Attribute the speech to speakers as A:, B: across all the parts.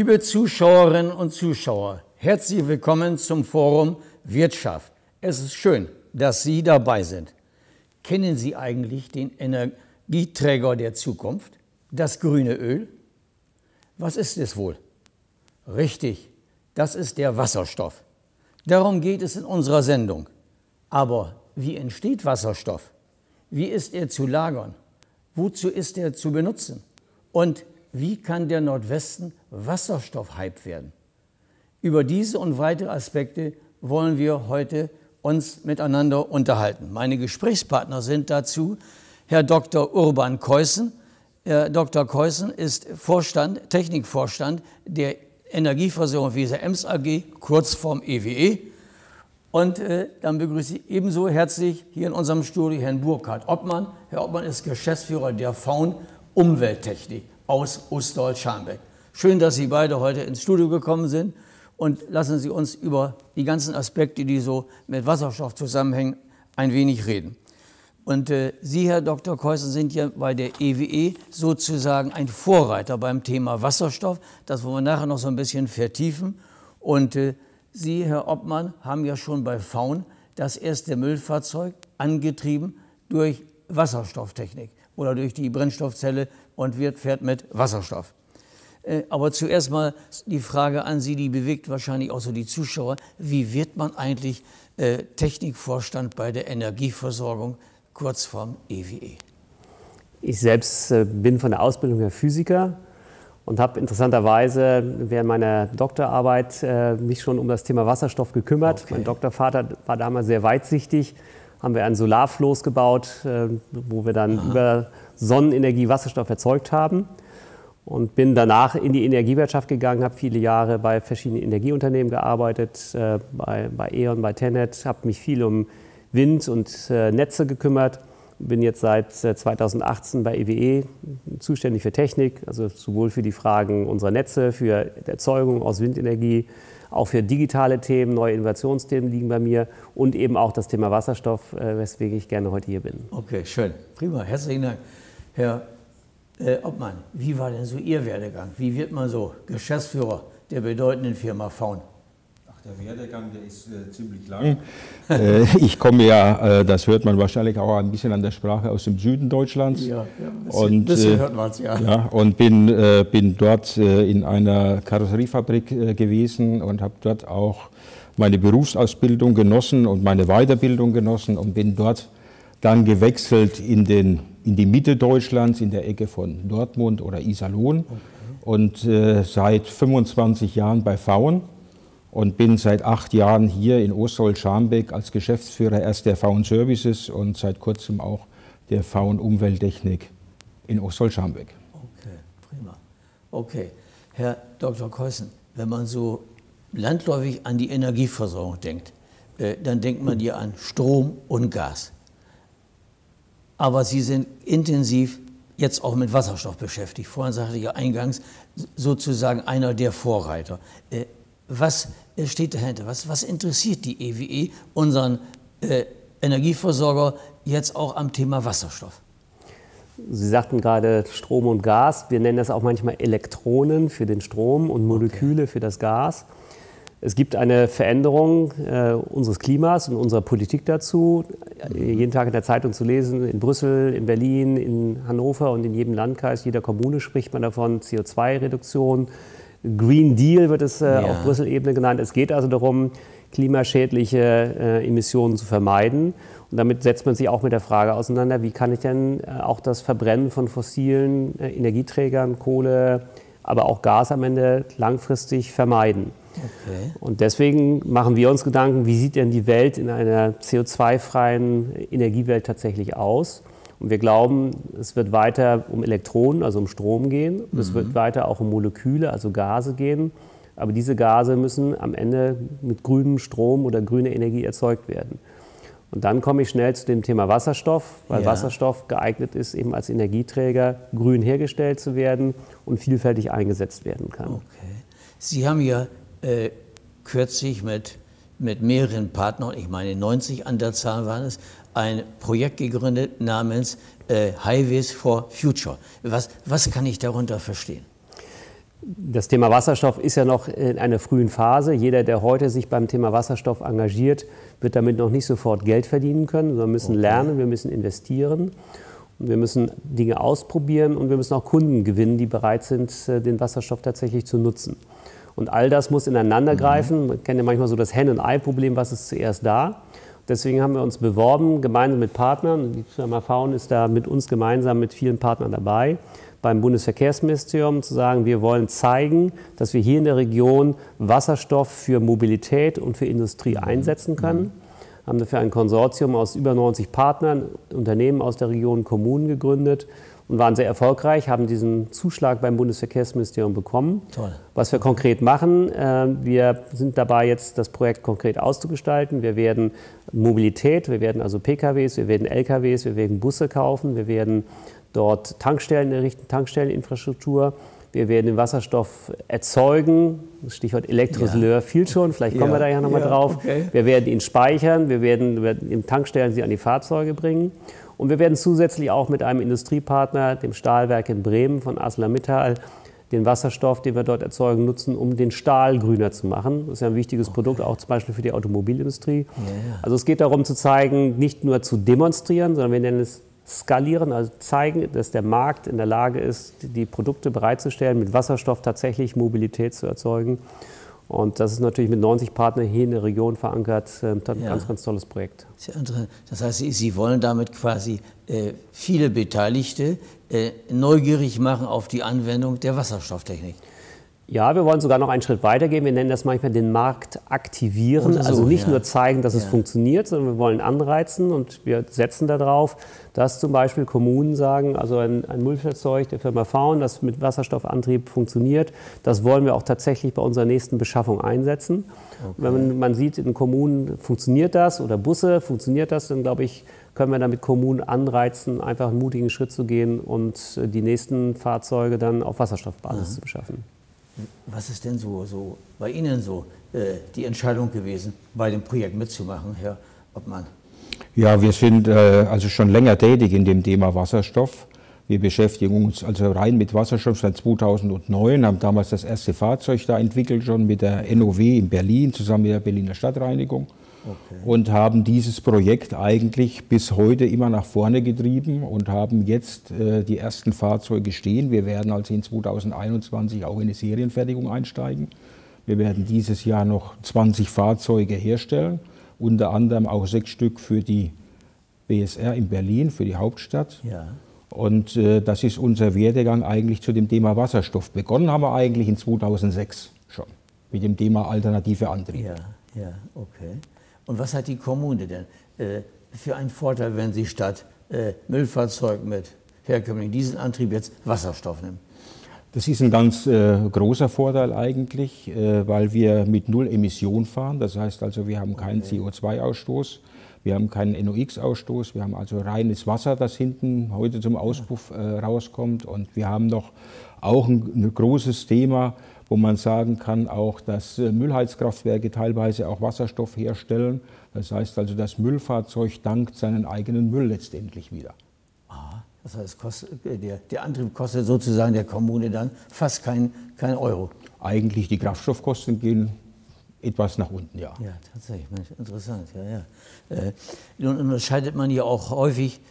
A: Liebe Zuschauerinnen und Zuschauer, herzlich willkommen zum Forum Wirtschaft. Es ist schön, dass Sie dabei sind. Kennen Sie eigentlich den Energieträger der Zukunft, das grüne Öl? Was ist es wohl? Richtig, das ist der Wasserstoff. Darum geht es in unserer Sendung. Aber wie entsteht Wasserstoff? Wie ist er zu lagern? Wozu ist er zu benutzen? Und wie kann der Nordwesten Wasserstoffhype werden? Über diese und weitere Aspekte wollen wir heute uns miteinander unterhalten. Meine Gesprächspartner sind dazu Herr Dr. Urban Keussen. Herr Dr. Keussen ist Technikvorstand der Energieversorgung Weser Ems AG, Kurzform EWE. Und dann begrüße ich ebenso herzlich hier in unserem Studio Herrn Burkhard Oppmann. Herr Oppmann ist Geschäftsführer der Faun Umwelttechnik aus Ostholz-Scharmbeck. Schön, dass Sie beide heute ins Studio gekommen sind und lassen Sie uns über die ganzen Aspekte, die so mit Wasserstoff zusammenhängen, ein wenig reden. Und Sie, Herr Dr. Keussen, sind ja bei der EWE sozusagen ein Vorreiter beim Thema Wasserstoff. Das wollen wir nachher noch so ein bisschen vertiefen. Und Sie, Herr Oppmann, haben ja schon bei Faun das erste Müllfahrzeug angetrieben durch Wasserstofftechnik oder durch die Brennstoffzelle und fährt mit Wasserstoff. Aber zuerst mal die Frage an Sie, die bewegt wahrscheinlich auch so die Zuschauer. Wie wird man eigentlich Technikvorstand bei der Energieversorgung, Kurzform EWE?
B: Ich selbst bin von der Ausbildung her Physiker und habe interessanterweise während meiner Doktorarbeit mich schon um das Thema Wasserstoff gekümmert. Okay. Mein Doktorvater war damals sehr weitsichtig. Haben wir einen Solarfloß gebaut, wo wir dann über Sonnenenergie Wasserstoff erzeugt haben. Und bin danach in die Energiewirtschaft gegangen, habe viele Jahre bei verschiedenen Energieunternehmen gearbeitet, bei E.ON, bei TenneT, habe mich viel um Wind und Netze gekümmert. Bin jetzt seit 2018 bei EWE zuständig für Technik, also sowohl für die Fragen unserer Netze, für die Erzeugung aus Windenergie, auch für digitale Themen, neue Innovationsthemen liegen bei mir und eben auch das Thema Wasserstoff, weswegen ich gerne heute hier bin.
A: Okay, schön. Prima, herzlichen Dank. Herr Oppmann, wie war denn so Ihr Werdegang? Wie wird man so Geschäftsführer der bedeutenden Firma Faun?
C: Der Werdegang, der ist ziemlich lang. Ich komme ja, das hört man wahrscheinlich auch ein bisschen an der Sprache, aus dem Süden Deutschlands.
A: Ja, ein bisschen hört man es, ja.
C: Ja. Und bin dort in einer Karosseriefabrik gewesen und habe dort auch meine Berufsausbildung genossen und meine Weiterbildung genossen und bin dort dann gewechselt in die Mitte Deutschlands, in der Ecke von Dortmund oder Iserlohn. Okay. Und seit 25 Jahren bei Faun. Und bin seit 8 Jahren hier in Ostholz-Scharmbeck als Geschäftsführer erst der Faun Services und seit kurzem auch der Faun Umwelttechnik in Ostholz-Scharmbeck.
A: Okay, prima. Okay, Herr Dr. Keussen, wenn man so landläufig an die Energieversorgung denkt, dann denkt man ja an Strom und Gas. Aber Sie sind intensiv jetzt auch mit Wasserstoff beschäftigt. Vorhin sagte ich ja eingangs sozusagen einer der Vorreiter. Was steht dahinter? Was interessiert die EWE, unseren Energieversorger, jetzt auch am Thema Wasserstoff?
B: Sie sagten gerade Strom und Gas. Wir nennen das auch manchmal Elektronen für den Strom und Moleküle für das Gas. Es gibt eine Veränderung unseres Klimas und unserer Politik dazu. Jeden Tag in der Zeitung zu lesen, in Brüssel, in Berlin, in Hannover und in jedem Landkreis, jeder Kommune spricht man davon, CO2-Reduktion. Green Deal wird es auf Brüssel-Ebene genannt. Es geht also darum, klimaschädliche Emissionen zu vermeiden. Und damit setzt man sich auch mit der Frage auseinander, wie kann ich denn auch das Verbrennen von fossilen Energieträgern, Kohle, aber auch Gas am Ende langfristig vermeiden. Okay. Und deswegen machen wir uns Gedanken, wie sieht denn die Welt in einer CO2-freien Energiewelt tatsächlich aus? Und wir glauben, es wird weiter um Elektronen, also um Strom gehen. Es wird weiter auch um Moleküle, also Gase gehen. Aber diese Gase müssen am Ende mit grünem Strom oder grüner Energie erzeugt werden. Und dann komme ich schnell zu dem Thema Wasserstoff, weil Wasserstoff geeignet ist, eben als Energieträger grün hergestellt zu werden und vielfältig eingesetzt werden kann.
A: Okay. Sie haben ja kürzlich mit mehreren Partnern, ich meine 90 an der Zahl waren es, ein Projekt gegründet namens Highways for Future. Was kann ich darunter verstehen?
B: Das Thema Wasserstoff ist ja noch in einer frühen Phase. Jeder, der heute sich beim Thema Wasserstoff engagiert, wird damit noch nicht sofort Geld verdienen können. Wir müssen lernen, wir müssen investieren, und wir müssen Dinge ausprobieren und wir müssen auch Kunden gewinnen, die bereit sind, den Wasserstoff tatsächlich zu nutzen. Und all das muss ineinander greifen. Man kennt ja manchmal so das Hen- und Ei-Problem, was ist zuerst da. Deswegen haben wir uns beworben, gemeinsam mit Partnern. Die Firma Faun ist da mit uns gemeinsam mit vielen Partnern dabei, beim Bundesverkehrsministerium zu sagen, wir wollen zeigen, dass wir hier in der Region Wasserstoff für Mobilität und für Industrie einsetzen können. Haben dafür ein Konsortium aus über 90 Partnern, Unternehmen aus der Region, Kommunen gegründet und waren sehr erfolgreich, haben diesen Zuschlag beim Bundesverkehrsministerium bekommen.
A: Toll.
B: Was wir konkret machen, wir sind dabei, jetzt das Projekt konkret auszugestalten. Wir werden Mobilität, wir werden also PKWs, wir werden LKWs, wir werden Busse kaufen, wir werden dort Tankstellen errichten, Tankstelleninfrastruktur. Wir werden den Wasserstoff erzeugen, das Stichwort Elektrolyse fiel schon, vielleicht kommen wir da ja nochmal drauf.
A: Okay.
B: Wir werden ihn speichern, wir werden in Tankstellen sie an die Fahrzeuge bringen. Und wir werden zusätzlich auch mit einem Industriepartner, dem Stahlwerk in Bremen von ArcelorMittal, den Wasserstoff, den wir dort erzeugen, nutzen, um den Stahl grüner zu machen. Das ist ja ein wichtiges Produkt, auch zum Beispiel für die Automobilindustrie. Also es geht darum zu zeigen, nicht nur zu demonstrieren, sondern wir nennen es skalieren, also zeigen, dass der Markt in der Lage ist, die Produkte bereitzustellen, mit Wasserstoff tatsächlich Mobilität zu erzeugen. Und das ist natürlich mit 90 Partnern hier in der Region verankert, ein ganz, ganz tolles Projekt.
A: Sehr interessant. Das heißt, Sie wollen damit quasi viele Beteiligte neugierig machen auf die Anwendung der Wasserstofftechnik.
B: Ja, wir wollen sogar noch einen Schritt weitergehen. Wir nennen das manchmal den Markt aktivieren.
A: So,
B: also nicht nur zeigen, dass es funktioniert, sondern wir wollen anreizen und wir setzen darauf, dass zum Beispiel Kommunen sagen, also ein Müllfahrzeug der Firma Faun, das mit Wasserstoffantrieb funktioniert, das wollen wir auch tatsächlich bei unserer nächsten Beschaffung einsetzen. Okay. Wenn man sieht, in Kommunen funktioniert das oder Busse funktioniert das, dann glaube ich, können wir damit Kommunen anreizen, einfach einen mutigen Schritt zu gehen und die nächsten Fahrzeuge dann auf Wasserstoffbasis zu beschaffen.
A: Was ist denn so bei Ihnen die Entscheidung gewesen, bei dem Projekt mitzumachen, Herr Obmann?
C: Ja, wir sind also schon länger tätig in dem Thema Wasserstoff. Wir beschäftigen uns also rein mit Wasserstoff seit 2009, haben damals das erste Fahrzeug da entwickelt, schon mit der NOW in Berlin, zusammen mit der Berliner Stadtreinigung. Okay. Und haben dieses Projekt eigentlich bis heute immer nach vorne getrieben und haben jetzt die ersten Fahrzeuge stehen. Wir werden also in 2021 auch in eine Serienfertigung einsteigen. Wir werden dieses Jahr noch 20 Fahrzeuge herstellen, unter anderem auch 6 Stück für die BSR in Berlin, für die Hauptstadt.
A: Ja. Und
C: das ist unser Werdegang eigentlich zu dem Thema Wasserstoff. Begonnen haben wir eigentlich in 2006 schon mit dem Thema alternative Antriebe.
A: Ja, okay. Und was hat die Kommune denn für einen Vorteil, wenn sie statt Müllfahrzeug mit herkömmlichen Dieselantrieb jetzt Wasserstoff nimmt?
C: Das ist ein ganz großer Vorteil eigentlich, weil wir mit Null Emission fahren. Das heißt also, wir haben keinen CO2-Ausstoß, wir haben keinen NOx-Ausstoß, wir haben also reines Wasser, das hinten heute zum Auspuff rauskommt. Und wir haben noch auch ein großes Thema, wo man sagen kann, auch, dass Müllheizkraftwerke teilweise auch Wasserstoff herstellen. Das heißt also, das Müllfahrzeug dankt seinen eigenen Müll letztendlich wieder.
A: Das heißt, der Antrieb kostet sozusagen der Kommune dann fast kein Euro.
C: Eigentlich die Kraftstoffkosten gehen etwas nach unten, ja.
A: Ja, tatsächlich, Mensch, interessant. Nun unterscheidet man ja auch häufig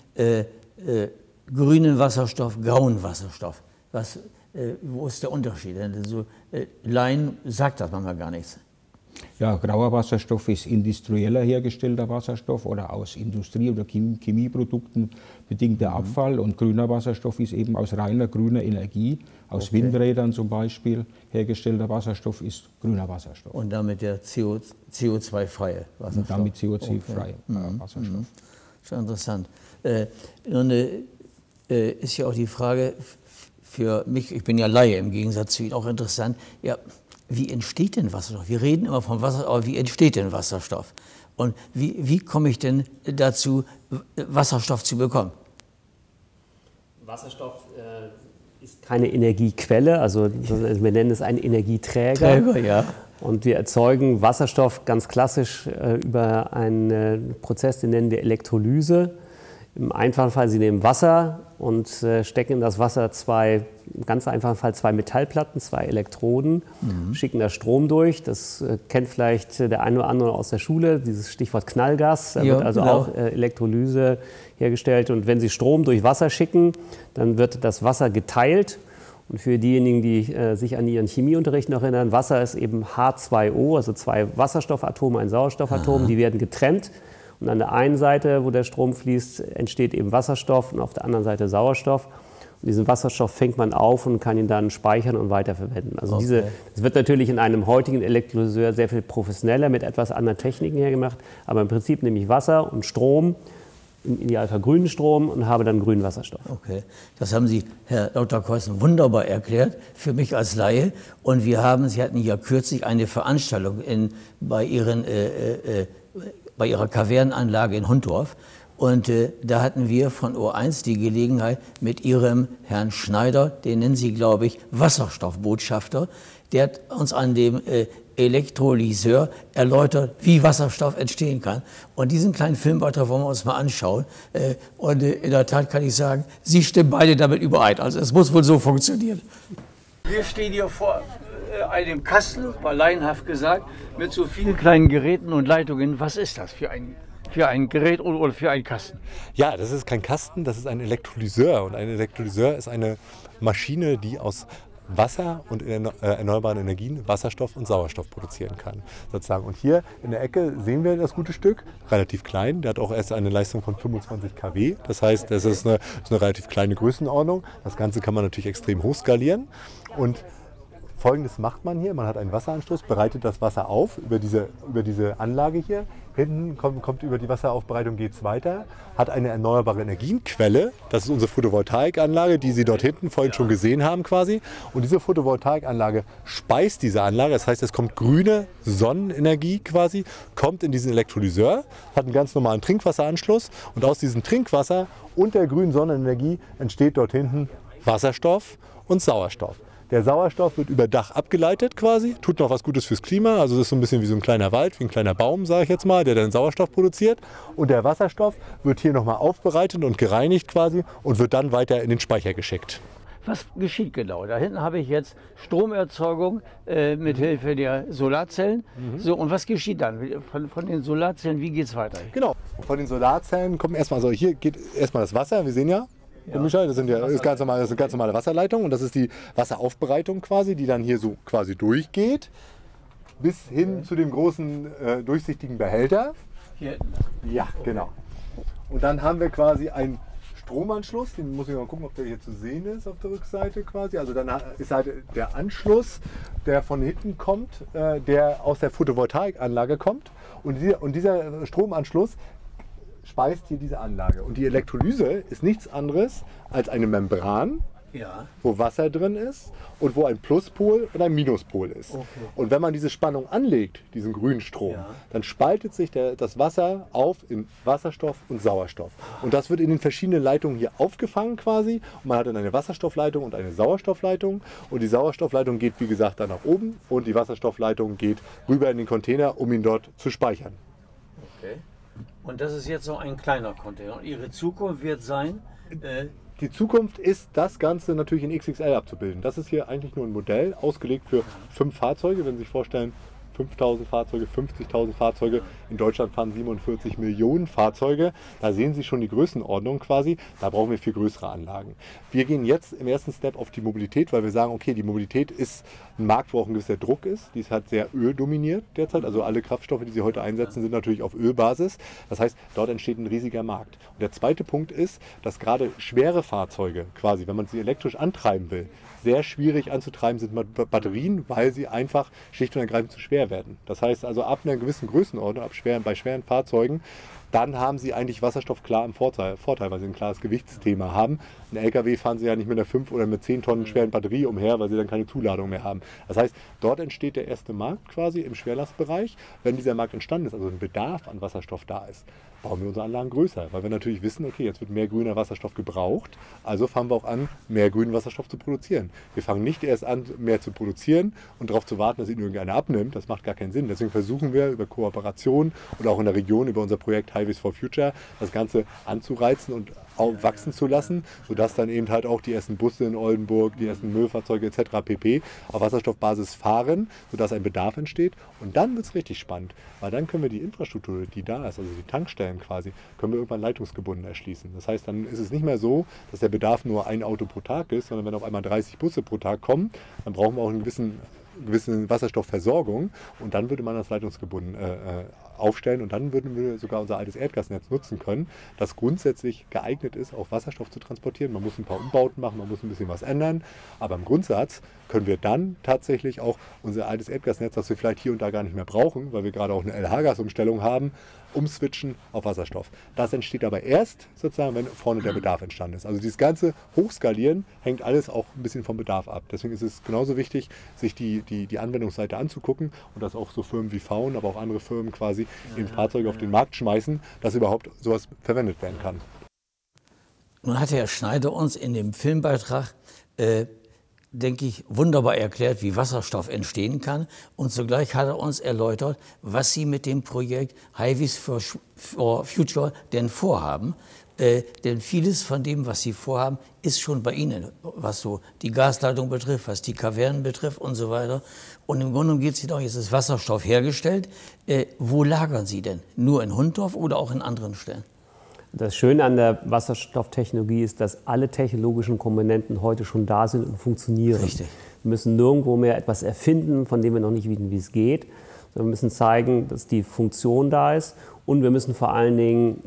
A: grünen Wasserstoff, grauen Wasserstoff. Wo ist der Unterschied? So, Laien sagt das manchmal gar nichts.
C: Ja, grauer Wasserstoff ist industrieller hergestellter Wasserstoff oder aus Industrie- oder Chemieprodukten bedingter Abfall. Und grüner Wasserstoff ist eben aus reiner grüner Energie, aus Windrädern zum Beispiel hergestellter Wasserstoff ist grüner Wasserstoff.
A: Und damit der CO2-freie Wasserstoff.
C: Und damit CO2-freie Wasserstoff.
A: Schon interessant. Nun ist ja auch die Frage für mich, ich bin ja Laie im Gegensatz zu Ihnen, auch interessant, ja, wie entsteht denn Wasserstoff? Wir reden immer von Wasserstoff, aber wie entsteht denn Wasserstoff? Und wie komme ich denn dazu, Wasserstoff zu bekommen?
B: Wasserstoff ist keine Energiequelle, also wir nennen es einen Energieträger.
A: Ja.
B: Und wir erzeugen Wasserstoff ganz klassisch über einen Prozess, den nennen wir Elektrolyse. Im einfachen Fall, Sie nehmen Wasser und stecken in das Wasser im ganz einfachen Fall zwei Metallplatten, zwei Elektroden, schicken da Strom durch. Das kennt vielleicht der eine oder andere aus der Schule, dieses Stichwort Knallgas. Da wird also auch Elektrolyse hergestellt. Und wenn Sie Strom durch Wasser schicken, dann wird das Wasser geteilt. Und für diejenigen, die sich an ihren Chemieunterricht noch erinnern, Wasser ist eben H2O, also zwei Wasserstoffatome, ein Sauerstoffatom, die werden getrennt. Und an der einen Seite, wo der Strom fließt, entsteht eben Wasserstoff und auf der anderen Seite Sauerstoff. Und diesen Wasserstoff fängt man auf und kann ihn dann speichern und weiterverwenden. Also das wird natürlich in einem heutigen Elektrolyseur sehr viel professioneller mit etwas anderen Techniken hergemacht. Aber im Prinzip nehme ich Wasser und Strom, im Idealfall grünen Strom, und habe dann grünen Wasserstoff.
A: Okay, das haben Sie, Herr Dr. Keußen, wunderbar erklärt, für mich als Laie. Und Sie hatten ja kürzlich eine Veranstaltung bei Ihrer Kavernenanlage in Hundorf. Und da hatten wir von O1 die Gelegenheit, mit Ihrem Herrn Schneider, den nennen Sie, glaube ich, Wasserstoffbotschafter, der hat uns an dem Elektrolyseur erläutert, wie Wasserstoff entstehen kann. Und diesen kleinen Filmbeitrag wollen wir uns mal anschauen. Und in der Tat kann ich sagen, Sie stimmen beide damit überein. Also es muss wohl so funktionieren. Wir stehen hier vor einem Kasten, mal laienhaft gesagt, mit so vielen kleinen Geräten und Leitungen. Was ist das für ein Gerät oder für einen Kasten?
D: Ja, das ist kein Kasten, das ist ein Elektrolyseur. Und ein Elektrolyseur ist eine Maschine, die aus Wasser und erneuerbaren Energien Wasserstoff und Sauerstoff produzieren kann. Sozusagen. Und hier in der Ecke sehen wir das gute Stück, relativ klein. Der hat auch erst eine Leistung von 25 kW. Das heißt, das ist eine relativ kleine Größenordnung. Das Ganze kann man natürlich extrem hochskalieren. Und Folgendes macht man hier: Man hat einen Wasseranschluss, bereitet das Wasser auf über diese Anlage hier. Hinten kommt über die Wasseraufbereitung, geht es weiter, hat eine erneuerbare Energienquelle. Das ist unsere Photovoltaikanlage, die Sie dort hinten vorhin schon gesehen haben quasi. Und diese Photovoltaikanlage speist diese Anlage. Das heißt, es kommt grüne Sonnenenergie quasi, kommt in diesen Elektrolyseur, hat einen ganz normalen Trinkwasseranschluss. Und aus diesem Trinkwasser und der grünen Sonnenenergie entsteht dort hinten Wasserstoff und Sauerstoff. Der Sauerstoff wird über Dach abgeleitet quasi, tut noch was Gutes fürs Klima. Also das ist so ein bisschen wie so ein kleiner Wald, wie ein kleiner Baum, sage ich jetzt mal, der dann Sauerstoff produziert. Und der Wasserstoff wird hier nochmal aufbereitet und gereinigt quasi und wird dann weiter in den Speicher geschickt.
A: Was geschieht genau? Da hinten habe ich jetzt Stromerzeugung mit Hilfe der Solarzellen. So, und was geschieht dann? Von den Solarzellen, wie geht es weiter?
D: Genau, und von den Solarzellen kommt erstmal, also hier geht erstmal das Wasser, wir sehen ja. Das sind ganz normale Wasserleitungen und das ist die Wasseraufbereitung quasi, die dann hier so quasi durchgeht bis hin zu dem großen durchsichtigen Behälter.
A: Hier.
D: Ja, genau. Und dann haben wir quasi einen Stromanschluss, den muss ich mal gucken, ob der hier zu sehen ist auf der Rückseite quasi. Also dann ist halt der Anschluss, der von hinten kommt, der aus der Photovoltaikanlage kommt und dieser Stromanschluss speist hier diese Anlage. Und die Elektrolyse ist nichts anderes als eine Membran, wo Wasser drin ist und wo ein Pluspol und ein Minuspol ist. Okay. Und wenn man diese Spannung anlegt, diesen grünen Strom, dann spaltet sich das Wasser auf in Wasserstoff und Sauerstoff. Und das wird in den verschiedenen Leitungen hier aufgefangen quasi. Und man hat dann eine Wasserstoffleitung und eine Sauerstoffleitung. Und die Sauerstoffleitung geht, wie gesagt, dann nach oben und die Wasserstoffleitung geht rüber in den Container, um ihn dort zu speichern.
A: Okay. Und das ist jetzt so ein kleiner Container. Und Ihre Zukunft wird sein?
D: Die Zukunft ist, das Ganze natürlich in XXL abzubilden. Das ist hier eigentlich nur ein Modell, ausgelegt für 5 Fahrzeuge. Wenn Sie sich vorstellen, 5.000 Fahrzeuge, 50.000 Fahrzeuge. In Deutschland fahren 47 Millionen Fahrzeuge. Da sehen Sie schon die Größenordnung quasi. Da brauchen wir viel größere Anlagen. Wir gehen jetzt im ersten Step auf die Mobilität, weil wir sagen, okay, die Mobilität ist ein Markt, wo auch ein gewisser Druck ist. Die ist halt sehr öldominiert derzeit. Also alle Kraftstoffe, die Sie heute einsetzen, sind natürlich auf Ölbasis. Das heißt, dort entsteht ein riesiger Markt. Und der zweite Punkt ist, dass gerade schwere Fahrzeuge quasi, wenn man sie elektrisch antreiben will, sehr schwierig anzutreiben sind Batterien, weil sie einfach schlicht und ergreifend zu schwer werden. Das heißt also ab einer gewissen Größenordnung, bei schweren Fahrzeugen, dann haben sie eigentlich Wasserstoff klar im Vorteil, weil sie ein klares Gewichtsthema haben. Ein LKW fahren sie ja nicht mit einer 5 oder mit 10 Tonnen schweren Batterie umher, weil sie dann keine Zuladung mehr haben. Das heißt, dort entsteht der erste Markt quasi im Schwerlastbereich. Wenn dieser Markt entstanden ist, also ein Bedarf an Wasserstoff da ist, bauen wir unsere Anlagen größer, weil wir natürlich wissen, okay, jetzt wird mehr grüner Wasserstoff gebraucht, also fangen wir auch an, mehr grünen Wasserstoff zu produzieren. Wir fangen nicht erst an, mehr zu produzieren und darauf zu warten, dass ihn irgendeiner abnimmt, das macht gar keinen Sinn. Deswegen versuchen wir über Kooperation und auch in der Region über unser Projekt Highways for Future, das Ganze anzureizen und auch wachsen zu lassen, sodass dann eben halt auch die ersten Busse in Oldenburg, die ersten Müllfahrzeuge etc. pp. Auf Wasserstoffbasis fahren, sodass ein Bedarf entsteht. Und dann wird es richtig spannend, weil dann können wir die Infrastruktur, die da ist, also die Tankstellen quasi, können wir irgendwann leitungsgebunden erschließen. Das heißt, dann ist es nicht mehr so, dass der Bedarf nur ein Auto pro Tag ist, sondern wenn auf einmal 30 Busse pro Tag kommen, dann brauchen wir auch eine gewisse Wasserstoffversorgung und dann würde man das leitungsgebunden aufstellen und dann würden wir sogar unser altes Erdgasnetz nutzen können, das grundsätzlich geeignet ist, auch Wasserstoff zu transportieren. Man muss ein paar Umbauten machen, man muss ein bisschen was ändern, aber im Grundsatz können wir dann tatsächlich auch unser altes Erdgasnetz, das wir vielleicht hier und da gar nicht mehr brauchen, weil wir gerade auch eine LH-Gas-Umstellung haben, umswitchen auf Wasserstoff. Das entsteht aber erst sozusagen, wenn vorne der Bedarf entstanden ist. Also dieses ganze Hochskalieren hängt alles auch ein bisschen vom Bedarf ab. Deswegen ist es genauso wichtig, sich die Anwendungsseite anzugucken und dass auch so Firmen wie Faun, aber auch andere Firmen quasi eben Fahrzeuge auf den Markt schmeißen, dass überhaupt sowas verwendet werden kann.
A: Nun hat Herr Schneider uns in dem Filmbeitrag denke ich, wunderbar erklärt, wie Wasserstoff entstehen kann. Und zugleich hat er uns erläutert, was Sie mit dem Projekt Highways for Future denn vorhaben. Denn vieles von dem, was Sie vorhaben, ist schon bei Ihnen, was so die Gasleitung betrifft, was die Kavernen betrifft und so weiter. Und im Grunde geht es jedoch, jetzt ist Wasserstoff hergestellt. Wo lagern Sie denn? Nur in Hunddorf oder auch in anderen Stellen?
B: Das Schöne an der Wasserstofftechnologie ist, dass alle technologischen Komponenten heute schon da sind und funktionieren.
A: Richtig.
B: Wir müssen nirgendwo mehr etwas erfinden, von dem wir noch nicht wissen, wie es geht. Wir müssen zeigen, dass die Funktion da ist und wir müssen vor allen Dingen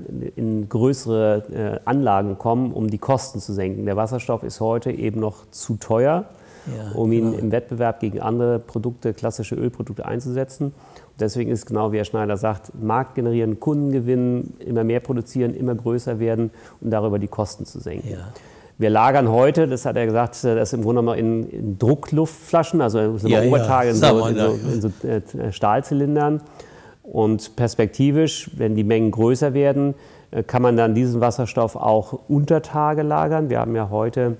B: in größere Anlagen kommen, um die Kosten zu senken. Der Wasserstoff ist heute eben noch zu teuer, um ihn im Wettbewerb gegen andere Produkte, klassische Ölprodukte einzusetzen. Deswegen ist genau wie Herr Schneider sagt, Markt generieren, Kunden gewinnen, immer mehr produzieren, immer größer werden und darüber die Kosten zu senken. Ja. Wir lagern heute, das hat er gesagt, das im Grunde genommen in Druckluftflaschen, also Obertage in so Stahlzylindern. Und perspektivisch, wenn die Mengen größer werden, kann man dann diesen Wasserstoff auch unter Tage lagern. Wir haben ja heute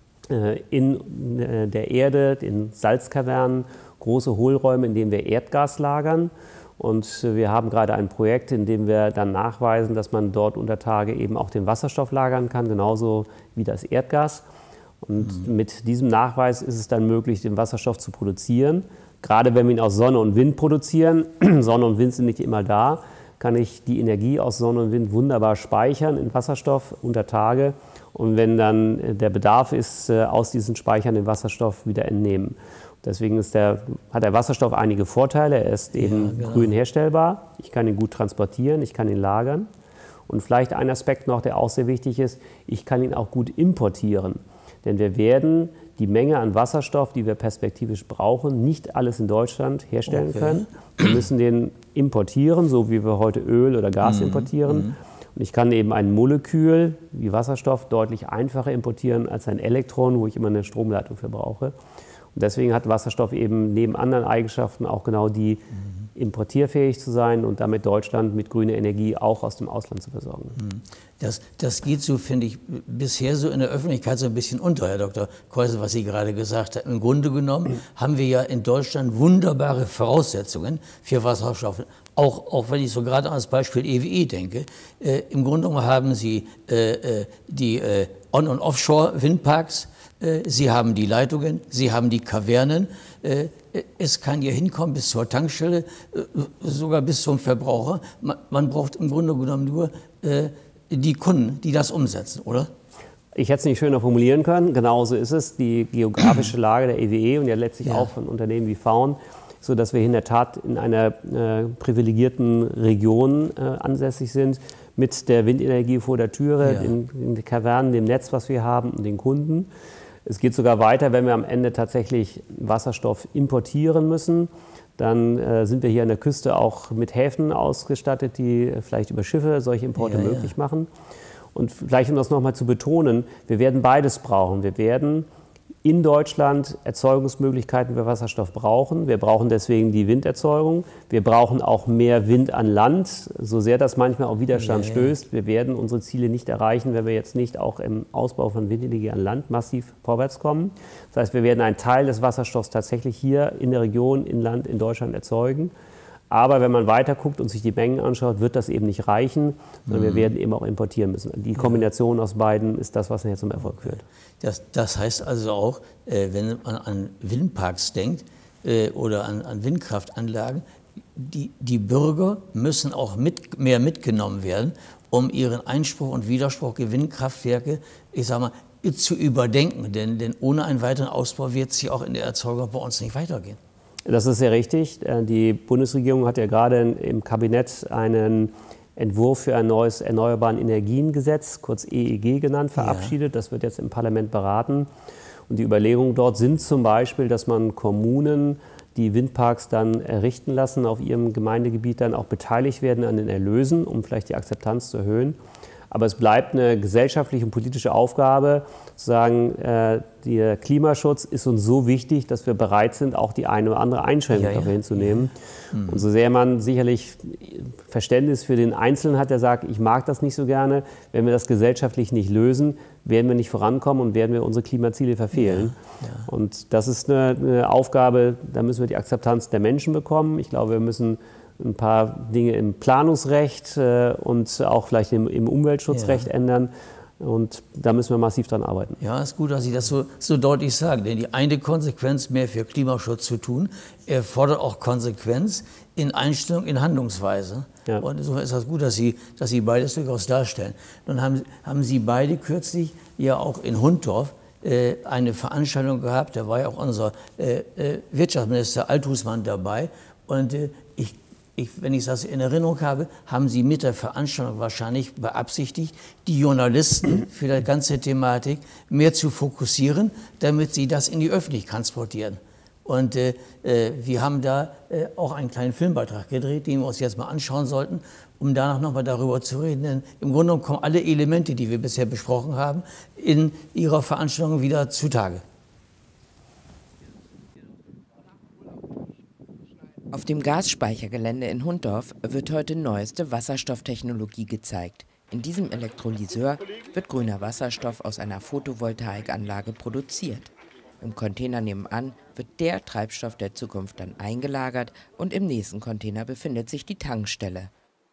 B: in der Erde, in Salzkavernen, große Hohlräume, in denen wir Erdgas lagern. Und wir haben gerade ein Projekt, in dem wir dann nachweisen, dass man dort unter Tage eben auch den Wasserstoff lagern kann, genauso wie das Erdgas. Und mit diesem Nachweis ist es dann möglich, den Wasserstoff zu produzieren. Gerade wenn wir ihn aus Sonne und Wind produzieren, Sonne und Wind sind nicht immer da, kann ich die Energie aus Sonne und Wind wunderbar speichern in Wasserstoff unter Tage. Und wenn dann der Bedarf ist, aus diesen Speichern den Wasserstoff wieder entnehmen. Deswegen hat der Wasserstoff einige Vorteile. Er ist eben grün herstellbar, ich kann ihn gut transportieren, ich kann ihn lagern. Und vielleicht ein Aspekt noch, der auch sehr wichtig ist, ich kann ihn auch gut importieren. Denn wir werden die Menge an Wasserstoff, die wir perspektivisch brauchen, nicht alles in Deutschland herstellen können. Wir müssen den importieren, so wie wir heute Öl oder Gas importieren. Und ich kann eben ein Molekül wie Wasserstoff deutlich einfacher importieren als ein Elektron, wo ich immer eine Stromleitung für brauche. Und deswegen hat Wasserstoff eben neben anderen Eigenschaften auch genau die, importierfähig zu sein und damit Deutschland mit grüner Energie auch aus dem Ausland zu versorgen.
A: Das geht so, finde ich, bisher so in der Öffentlichkeit so ein bisschen unter, Herr Dr. Keusel, was Sie gerade gesagt haben. Im Grunde genommen haben wir ja in Deutschland wunderbare Voraussetzungen für Wasserstoff. Auch wenn ich so gerade an das Beispiel EWE denke. Im Grunde genommen haben Sie die On- und Offshore-Windparks, Sie haben die Leitungen, Sie haben die Kavernen. Es kann hier hinkommen bis zur Tankstelle, sogar bis zum Verbraucher. Man braucht im Grunde genommen nur die Kunden, die das umsetzen, oder?
B: Ich hätte es nicht schöner formulieren können. Genauso ist es. Die geografische Lage der EWE und ja letztlich auch von Unternehmen wie Faun, so dass wir in der Tat in einer privilegierten Region ansässig sind, mit der Windenergie vor der Türe, den Kavernen, dem Netz, was wir haben und den Kunden. Es geht sogar weiter, wenn wir am Ende tatsächlich Wasserstoff importieren müssen. Dann sind wir hier an der Küste auch mit Häfen ausgestattet, die vielleicht über Schiffe solche Importe möglich machen. Und vielleicht, um das nochmal zu betonen, wir werden beides brauchen. Wir werden in Deutschland Erzeugungsmöglichkeiten für Wasserstoff brauchen. Wir brauchen deswegen die Winderzeugung. Wir brauchen auch mehr Wind an Land, so sehr das manchmal auf Widerstand stößt. Wir werden unsere Ziele nicht erreichen, wenn wir jetzt nicht auch im Ausbau von Windenergie an Land massiv vorwärts kommen. Das heißt, wir werden einen Teil des Wasserstoffs tatsächlich hier in der Region, in Land, in Deutschland erzeugen. Aber wenn man weiter guckt und sich die Mengen anschaut, wird das eben nicht reichen, sondern wir werden eben auch importieren müssen. Die Kombination aus beiden ist das, was nachher zum Erfolg führt.
A: Das heißt also auch, wenn man an Windparks denkt oder an Windkraftanlagen, die Bürger müssen auch mehr mitgenommen werden, um ihren Einspruch und Widerspruch gegen Windkraftwerke, ich sag mal, zu überdenken. Denn ohne einen weiteren Ausbau wird es hier auch in der Erzeugung bei uns nicht weitergehen.
B: Das ist sehr richtig. Die Bundesregierung hat ja gerade im Kabinett einen Entwurf für ein neues Erneuerbaren Energiengesetz, kurz EEG genannt, verabschiedet. Das wird jetzt im Parlament beraten. Und die Überlegungen dort sind zum Beispiel, dass man Kommunen, die Windparks dann errichten lassen, auf ihrem Gemeindegebiet dann auch beteiligt werden an den Erlösen, um vielleicht die Akzeptanz zu erhöhen. Aber es bleibt eine gesellschaftliche und politische Aufgabe, zu sagen, der Klimaschutz ist uns so wichtig, dass wir bereit sind, auch die eine oder andere Einschränkung dafür hinzunehmen. Und so sehr man sicherlich Verständnis für den Einzelnen hat, der sagt, ich mag das nicht so gerne, wenn wir das gesellschaftlich nicht lösen, werden wir nicht vorankommen und werden wir unsere Klimaziele verfehlen. Und das ist eine Aufgabe, da müssen wir die Akzeptanz der Menschen bekommen. Ich glaube, wir müssen ein paar Dinge im Planungsrecht und auch vielleicht im Umweltschutzrecht ändern. Und da müssen wir massiv dran arbeiten.
A: Ja, ist gut, dass Sie das so deutlich sagen. Denn die eine Konsequenz, mehr für Klimaschutz zu tun, erfordert auch Konsequenz in Einstellung, in Handlungsweise. Ja. Und insofern ist das gut, dass Sie beides durchaus darstellen. Nun haben Sie beide kürzlich ja auch in Hundorf eine Veranstaltung gehabt. Da war ja auch unser Wirtschaftsminister Alt-Husmann dabei. Und wenn ich das in Erinnerung habe, haben Sie mit der Veranstaltung wahrscheinlich beabsichtigt, die Journalisten für die ganze Thematik mehr zu fokussieren, damit sie das in die Öffentlichkeit transportieren. Und wir haben da auch einen kleinen Filmbeitrag gedreht, den wir uns jetzt mal anschauen sollten, um danach nochmal darüber zu reden. Denn im Grunde genommen kommen alle Elemente, die wir bisher besprochen haben, in Ihrer Veranstaltung wieder zutage.
E: Auf dem Gasspeichergelände in Hundorf wird heute neueste Wasserstofftechnologie gezeigt. In diesem Elektrolyseur wird grüner Wasserstoff aus einer Photovoltaikanlage produziert. Im Container nebenan wird der Treibstoff der Zukunft dann eingelagert und im nächsten Container befindet sich die Tankstelle.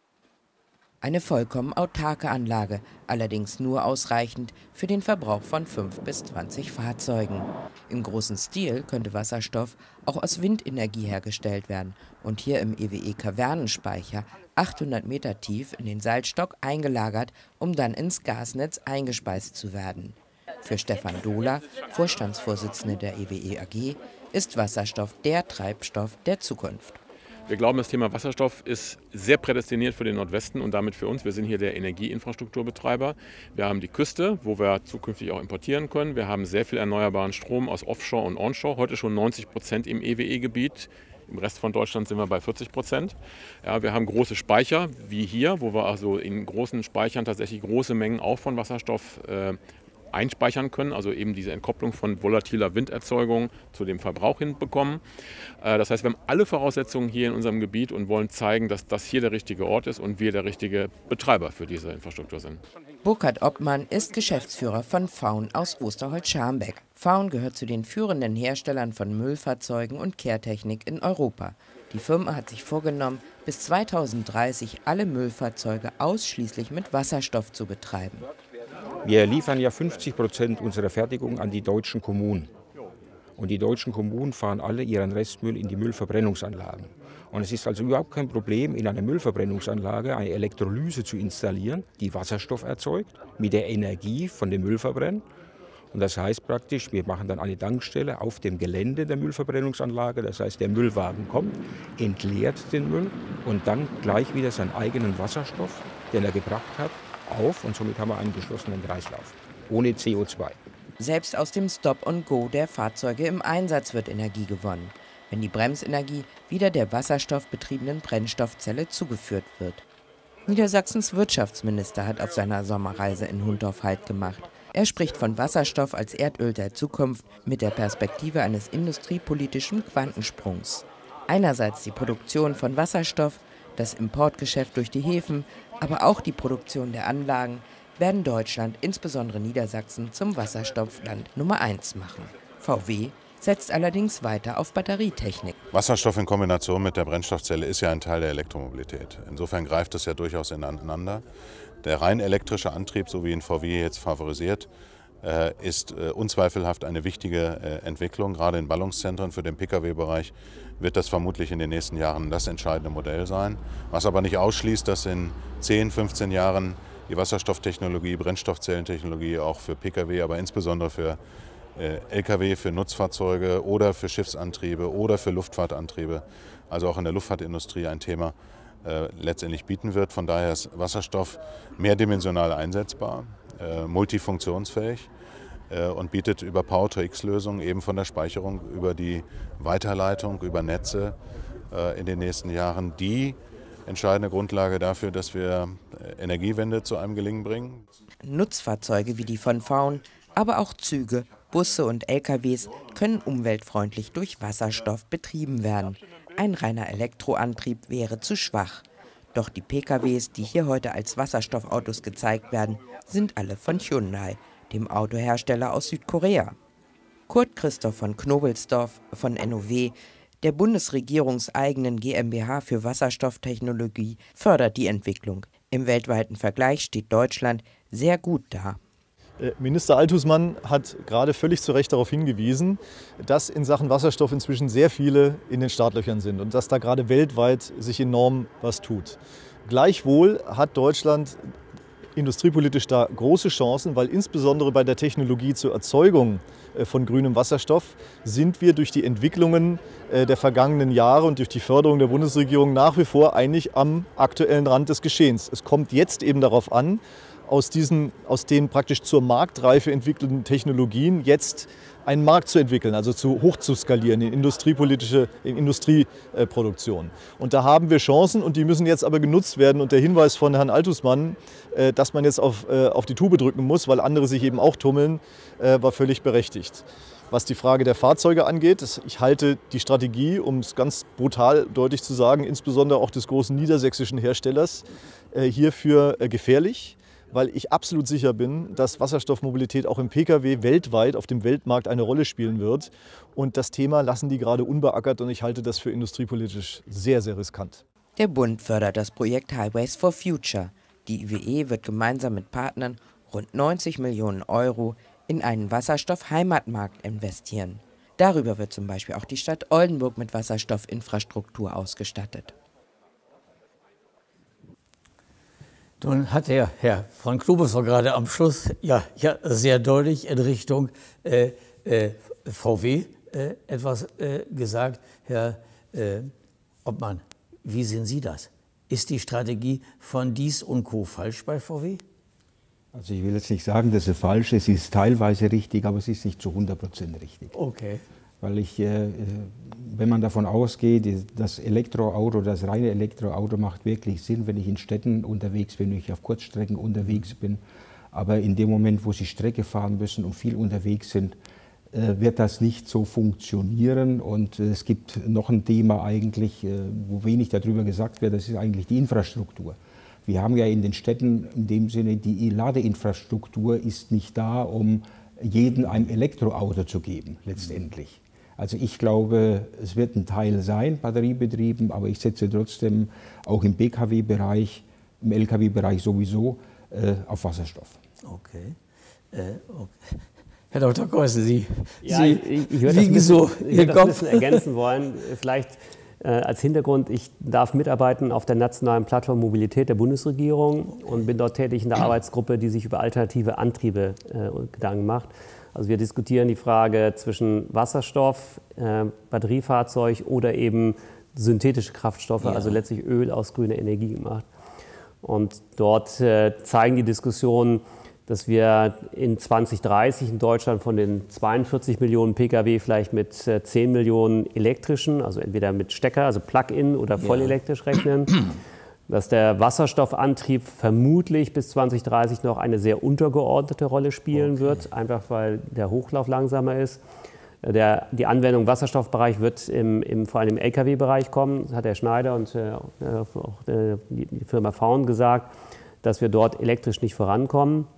E: Eine vollkommen autarke Anlage, allerdings nur ausreichend für den Verbrauch von 5 bis 20 Fahrzeugen. Im großen Stil könnte Wasserstoff auch aus Windenergie hergestellt werden und hier im EWE-Kavernenspeicher 800 Meter tief in den Salzstock eingelagert, um dann ins Gasnetz eingespeist zu werden. Für Stefan Dohler, Vorstandsvorsitzender der EWE AG, ist Wasserstoff der Treibstoff der Zukunft.
F: Wir glauben, das Thema Wasserstoff ist sehr prädestiniert für den Nordwesten und damit für uns. Wir sind hier der Energieinfrastrukturbetreiber. Wir haben die Küste, wo wir zukünftig auch importieren können. Wir haben sehr viel erneuerbaren Strom aus Offshore und Onshore, heute schon 90% im EWE-Gebiet. Im Rest von Deutschland sind wir bei 40%. Ja, wir haben große Speicher, wie hier, wo wir also in großen Speichern tatsächlich große Mengen auch von Wasserstoff einspeichern können, also eben diese Entkopplung von volatiler Winderzeugung zu dem Verbrauch hinbekommen. Das heißt, wir haben alle Voraussetzungen hier in unserem Gebiet und wollen zeigen, dass das hier der richtige Ort ist und wir der richtige Betreiber für diese Infrastruktur sind.
E: Burkhard Obmann ist Geschäftsführer von Faun aus Osterholz-Scharmbeck. Faun gehört zu den führenden Herstellern von Müllfahrzeugen und Kehrtechnik in Europa. Die Firma hat sich vorgenommen, bis 2030 alle Müllfahrzeuge ausschließlich mit Wasserstoff zu betreiben.
C: Wir liefern ja 50% unserer Fertigung an die deutschen Kommunen. Und die deutschen Kommunen fahren alle ihren Restmüll in die Müllverbrennungsanlagen. Und es ist also überhaupt kein Problem, in einer Müllverbrennungsanlage eine Elektrolyse zu installieren, die Wasserstoff erzeugt, mit der Energie von dem Müllverbrennen. Und das heißt praktisch, wir machen dann eine Tankstelle auf dem Gelände der Müllverbrennungsanlage. Das heißt, der Müllwagen kommt, entleert den Müll und dann gleich wieder seinen eigenen Wasserstoff, den er gebracht hat, auf und somit haben wir einen geschlossenen Kreislauf, ohne CO2.
E: Selbst aus dem Stop-and-Go der Fahrzeuge im Einsatz wird Energie gewonnen, wenn die Bremsenergie wieder der wasserstoffbetriebenen Brennstoffzelle zugeführt wird. Niedersachsens Wirtschaftsminister hat auf seiner Sommerreise in Hundorf Halt gemacht. Er spricht von Wasserstoff als Erdöl der Zukunft mit der Perspektive eines industriepolitischen Quantensprungs. Einerseits die Produktion von Wasserstoff, das Importgeschäft durch die Häfen, aber auch die Produktion der Anlagen werden Deutschland, insbesondere Niedersachsen, zum Wasserstoffland Nummer 1 machen. VW setzt allerdings weiter auf Batterietechnik.
G: Wasserstoff in Kombination mit der Brennstoffzelle ist ja ein Teil der Elektromobilität. Insofern greift es ja durchaus ineinander. Der rein elektrische Antrieb, so wie ihn VW jetzt favorisiert, ist unzweifelhaft eine wichtige Entwicklung. Gerade in Ballungszentren für den Pkw-Bereich wird das vermutlich in den nächsten Jahren das entscheidende Modell sein. Was aber nicht ausschließt, dass in 10, 15 Jahren die Wasserstofftechnologie, Brennstoffzellentechnologie auch für Pkw, aber insbesondere für Lkw, für Nutzfahrzeuge oder für Schiffsantriebe oder für Luftfahrtantriebe, also auch in der Luftfahrtindustrie ein Thema letztendlich bieten wird. Von daher ist Wasserstoff mehrdimensional einsetzbar, multifunktionsfähig und bietet über Power-to-X-Lösungen eben von der Speicherung über die Weiterleitung, über Netze in den nächsten Jahren die entscheidende Grundlage dafür, dass wir Energiewende zu einem Gelingen bringen.
E: Nutzfahrzeuge wie die von Faun, aber auch Züge, Busse und LKWs können umweltfreundlich durch Wasserstoff betrieben werden. Ein reiner Elektroantrieb wäre zu schwach. Doch die PKWs, die hier heute als Wasserstoffautos gezeigt werden, sind alle von Hyundai, dem Autohersteller aus Südkorea. Kurt Christoph von Knobelsdorf von NOW, der bundesregierungseigenen GmbH für Wasserstofftechnologie, fördert die Entwicklung. Im weltweiten Vergleich steht Deutschland sehr gut da.
H: Minister Althusmann hat gerade völlig zu Recht darauf hingewiesen, dass in Sachen Wasserstoff inzwischen sehr viele in den Startlöchern sind und dass da gerade weltweit sich enorm was tut. Gleichwohl hat Deutschland industriepolitisch da große Chancen, weil insbesondere bei der Technologie zur Erzeugung von grünem Wasserstoff sind wir durch die Entwicklungen der vergangenen Jahre und durch die Förderung der Bundesregierung nach wie vor eigentlich am aktuellen Rand des Geschehens. Es kommt jetzt eben darauf an, aus den praktisch zur Marktreife entwickelten Technologien jetzt einen Markt zu entwickeln, also hoch zu skalieren in Industrieproduktion. Und da haben wir Chancen und die müssen jetzt aber genutzt werden. Und der Hinweis von Herrn Althusmann, dass man jetzt auf die Tube drücken muss, weil andere sich eben auch tummeln, war völlig berechtigt. Was die Frage der Fahrzeuge angeht, ich halte die Strategie, um es ganz brutal deutlich zu sagen, insbesondere auch des großen niedersächsischen Herstellers, hierfür gefährlich, weil ich absolut sicher bin, dass Wasserstoffmobilität auch im Pkw weltweit auf dem Weltmarkt eine Rolle spielen wird. Und das Thema lassen die gerade unbeackert und ich halte das für industriepolitisch sehr, sehr riskant.
E: Der Bund fördert das Projekt Highways for Future. Die IWE wird gemeinsam mit Partnern rund 90 Millionen € in einen Wasserstoff-Heimatmarkt investieren. Darüber wird zum Beispiel auch die Stadt Oldenburg mit Wasserstoffinfrastruktur ausgestattet.
A: Nun hat der Herr von Knobelsdorf gerade am Schluss ja sehr deutlich in Richtung VW etwas gesagt. Herr Obmann, wie sehen Sie das? Ist die Strategie von Diess und Co. falsch bei VW?
C: Also ich will jetzt nicht sagen, dass sie falsch ist. Sie ist teilweise richtig, aber sie ist nicht zu 100% richtig.
A: Okay.
C: Weil wenn man davon ausgeht, das Elektroauto, das reine Elektroauto macht wirklich Sinn, wenn ich in Städten unterwegs bin, wenn ich auf Kurzstrecken unterwegs bin. Aber in dem Moment, wo Sie Strecke fahren müssen und viel unterwegs sind, wird das nicht so funktionieren. Und es gibt noch ein Thema eigentlich, wo wenig darüber gesagt wird, das ist eigentlich die Infrastruktur. Wir haben ja in den Städten in dem Sinne, die Ladeinfrastruktur ist nicht da, um jedem ein Elektroauto zu geben, letztendlich. Also ich glaube, es wird ein Teil sein, batteriebetrieben, aber ich setze trotzdem auch im Pkw-Bereich, im Lkw-Bereich sowieso auf Wasserstoff.
A: Okay. Okay. Herr Dr. Keußel, Sie
B: wiegen so Ihr Kopf. Ich würde das ein bisschen ergänzen wollen. Vielleicht als Hintergrund, ich darf mitarbeiten auf der nationalen Plattform Mobilität der Bundesregierung und bin dort tätig in der Arbeitsgruppe, die sich über alternative Antriebe Gedanken macht. Also wir diskutieren die Frage zwischen Wasserstoff, Batteriefahrzeug oder eben synthetische Kraftstoffe, also letztlich Öl aus grüner Energie gemacht. Und dort zeigen die Diskussionen, dass wir in 2030 in Deutschland von den 42 Millionen Pkw vielleicht mit 10 Millionen elektrischen, also entweder mit Stecker, also Plug-in oder vollelektrisch rechnen. Dass der Wasserstoffantrieb vermutlich bis 2030 noch eine sehr untergeordnete Rolle spielen wird, einfach weil der Hochlauf langsamer ist. Die Anwendung im Wasserstoffbereich wird vor allem im Lkw-Bereich kommen, das hat Herr Schneider und auch die Firma Faun gesagt, dass wir dort elektrisch nicht vorankommen.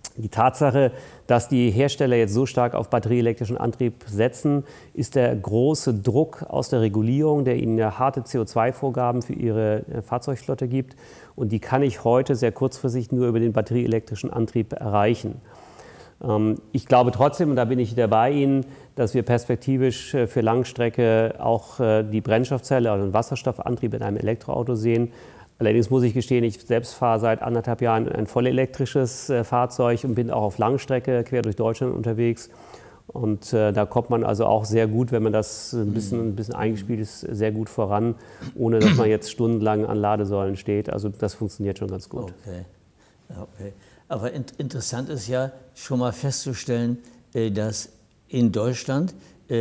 B: Die Tatsache, dass die Hersteller jetzt so stark auf batterieelektrischen Antrieb setzen, ist der große Druck aus der Regulierung, der ihnen ja harte CO2-Vorgaben für ihre Fahrzeugflotte gibt. Und die kann ich heute sehr kurzfristig nur über den batterieelektrischen Antrieb erreichen. Ich glaube trotzdem, und da bin ich wieder bei Ihnen, dass wir perspektivisch für Langstrecke auch die Brennstoffzelle, also einen Wasserstoffantrieb in einem Elektroauto sehen. Allerdings muss ich gestehen, ich selbst fahre seit 1,5 Jahren ein vollelektrisches Fahrzeug und bin auch auf Langstrecke quer durch Deutschland unterwegs. Und da kommt man also auch sehr gut, wenn man das ein bisschen eingespielt ist, sehr gut voran, ohne dass man jetzt stundenlang an Ladesäulen steht. Also das funktioniert schon ganz gut.
A: Okay. Okay. Aber interessant ist ja schon mal festzustellen, dass in Deutschland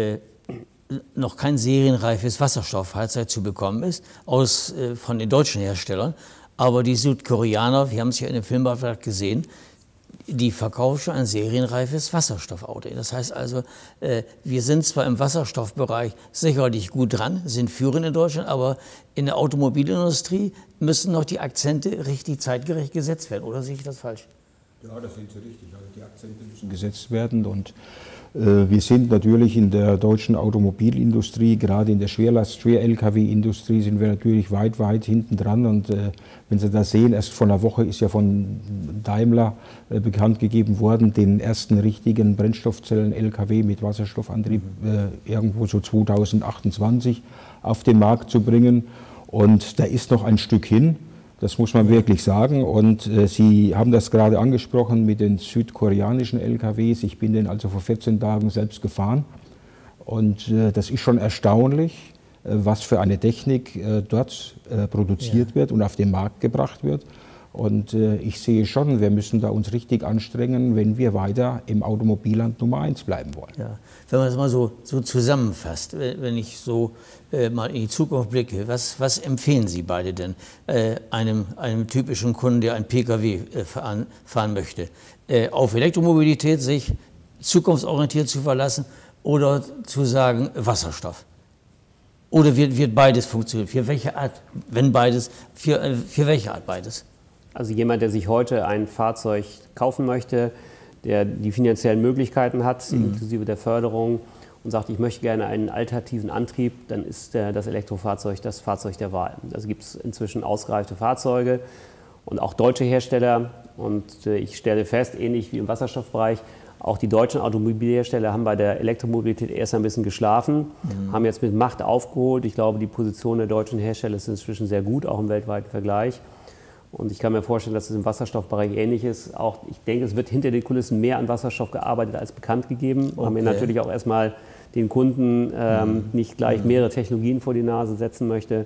A: noch kein serienreifes Wasserstofffahrzeug zu bekommen ist, von den deutschen Herstellern. Aber die Südkoreaner, wir haben es ja in dem Filmbeitrag gesehen, die verkaufen schon ein serienreifes Wasserstoffauto. Das heißt also, wir sind zwar im Wasserstoffbereich sicherlich gut dran, sind führend in Deutschland, aber in der Automobilindustrie müssen noch die Akzente richtig zeitgerecht gesetzt werden. Oder sehe ich das falsch?
C: Ja, das sind Sie richtig. Also die Akzente müssen gesetzt werden und wir sind natürlich in der deutschen Automobilindustrie, gerade in der Schwerlast-Schwer-LKW-Industrie sind wir natürlich weit, weit hinten dran. Und wenn Sie das sehen, erst vor einer Woche ist ja von Daimler bekannt gegeben worden, den ersten richtigen Brennstoffzellen-LKW mit Wasserstoffantrieb irgendwo so 2028 auf den Markt zu bringen. Und da ist noch ein Stück hin. Das muss man wirklich sagen. Und Sie haben das gerade angesprochen mit den südkoreanischen LKWs. Ich bin den also vor 14 Tagen selbst gefahren. Und das ist schon erstaunlich, was für eine Technik dort produziert wird und auf den Markt gebracht wird. Und ich sehe schon, wir müssen da uns richtig anstrengen, wenn wir weiter im Automobilland Nummer 1 bleiben wollen.
A: Ja. Wenn man es mal so zusammenfasst, wenn ich so mal in die Zukunft blicke, was empfehlen Sie beide denn einem typischen Kunden, der ein Pkw fahren möchte? Auf Elektromobilität sich zukunftsorientiert zu verlassen oder zu sagen Wasserstoff? Oder wird beides funktionieren? Für welche Art, wenn beides, für welche Art beides?
B: Also jemand, der sich heute ein Fahrzeug kaufen möchte, der die finanziellen Möglichkeiten hat, inklusive der Förderung, und sagt, ich möchte gerne einen alternativen Antrieb, dann ist das Elektrofahrzeug das Fahrzeug der Wahl. Also gibt es inzwischen ausgereifte Fahrzeuge und auch deutsche Hersteller. Und ich stelle fest, ähnlich wie im Wasserstoffbereich, auch die deutschen Automobilhersteller haben bei der Elektromobilität erst ein bisschen geschlafen, haben jetzt mit Macht aufgeholt. Ich glaube, die Position der deutschen Hersteller ist inzwischen sehr gut, auch im weltweiten Vergleich. Und ich kann mir vorstellen, dass es im Wasserstoffbereich ähnlich ist. Auch, ich denke, es wird hinter den Kulissen mehr an Wasserstoff gearbeitet als bekannt gegeben. Okay. Haben wir natürlich auch erstmal den Kunden nicht gleich mehrere Technologien vor die Nase setzen möchte.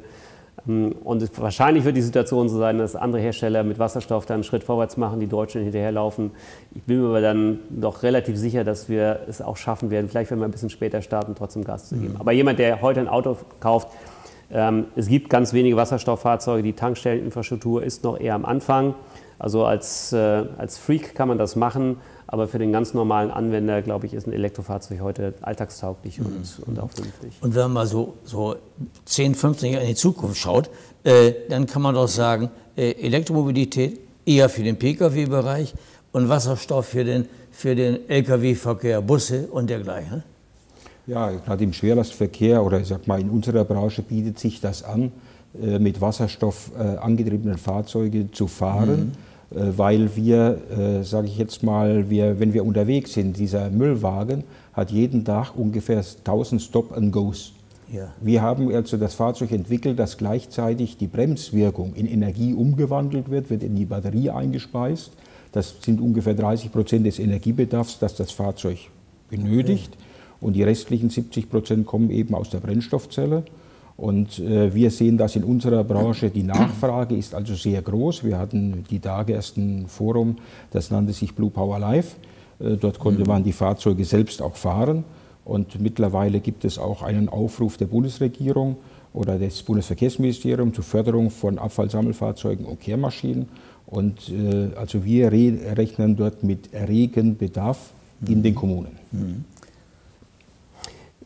B: Und wahrscheinlich wird die Situation so sein, dass andere Hersteller mit Wasserstoff dann einen Schritt vorwärts machen, die Deutschen hinterherlaufen. Ich bin mir aber dann doch relativ sicher, dass wir es auch schaffen werden, vielleicht wenn wir ein bisschen später starten, trotzdem Gas zu geben. Aber jemand, der heute ein Auto kauft, es gibt ganz wenige Wasserstofffahrzeuge, die Tankstelleninfrastruktur ist noch eher am Anfang. Also als Freak kann man das machen, aber für den ganz normalen Anwender, glaube ich, ist ein Elektrofahrzeug heute alltagstauglich und auch vernünftig.
A: Und wenn man mal so 10, 15 Jahre in die Zukunft schaut, dann kann man doch sagen, Elektromobilität eher für den Pkw-Bereich und Wasserstoff für den Lkw-Verkehr, Busse und dergleichen.
C: Ja, gerade im Schwerlastverkehr oder ich sag mal in unserer Branche bietet sich das an, mit Wasserstoff angetriebenen Fahrzeugen zu fahren, weil wir, sage ich jetzt mal, wenn wir unterwegs sind, dieser Müllwagen hat jeden Tag ungefähr 1000 Stop-and-Goes. Ja. Wir haben also das Fahrzeug entwickelt, dass gleichzeitig die Bremswirkung in Energie umgewandelt wird in die Batterie eingespeist. Das sind ungefähr 30% des Energiebedarfs, das das Fahrzeug benötigt. Okay. Und die restlichen 70% kommen eben aus der Brennstoffzelle. Und wir sehen das in unserer Branche. Die Nachfrage ist also sehr groß. Wir hatten die Tage erst ein Forum, das nannte sich Blue Power Live. Dort konnte man die Fahrzeuge selbst auch fahren. Und mittlerweile gibt es auch einen Aufruf der Bundesregierung oder des Bundesverkehrsministeriums zur Förderung von Abfallsammelfahrzeugen und Kehrmaschinen. Und also wir rechnen dort mit erregem Bedarf in den Kommunen.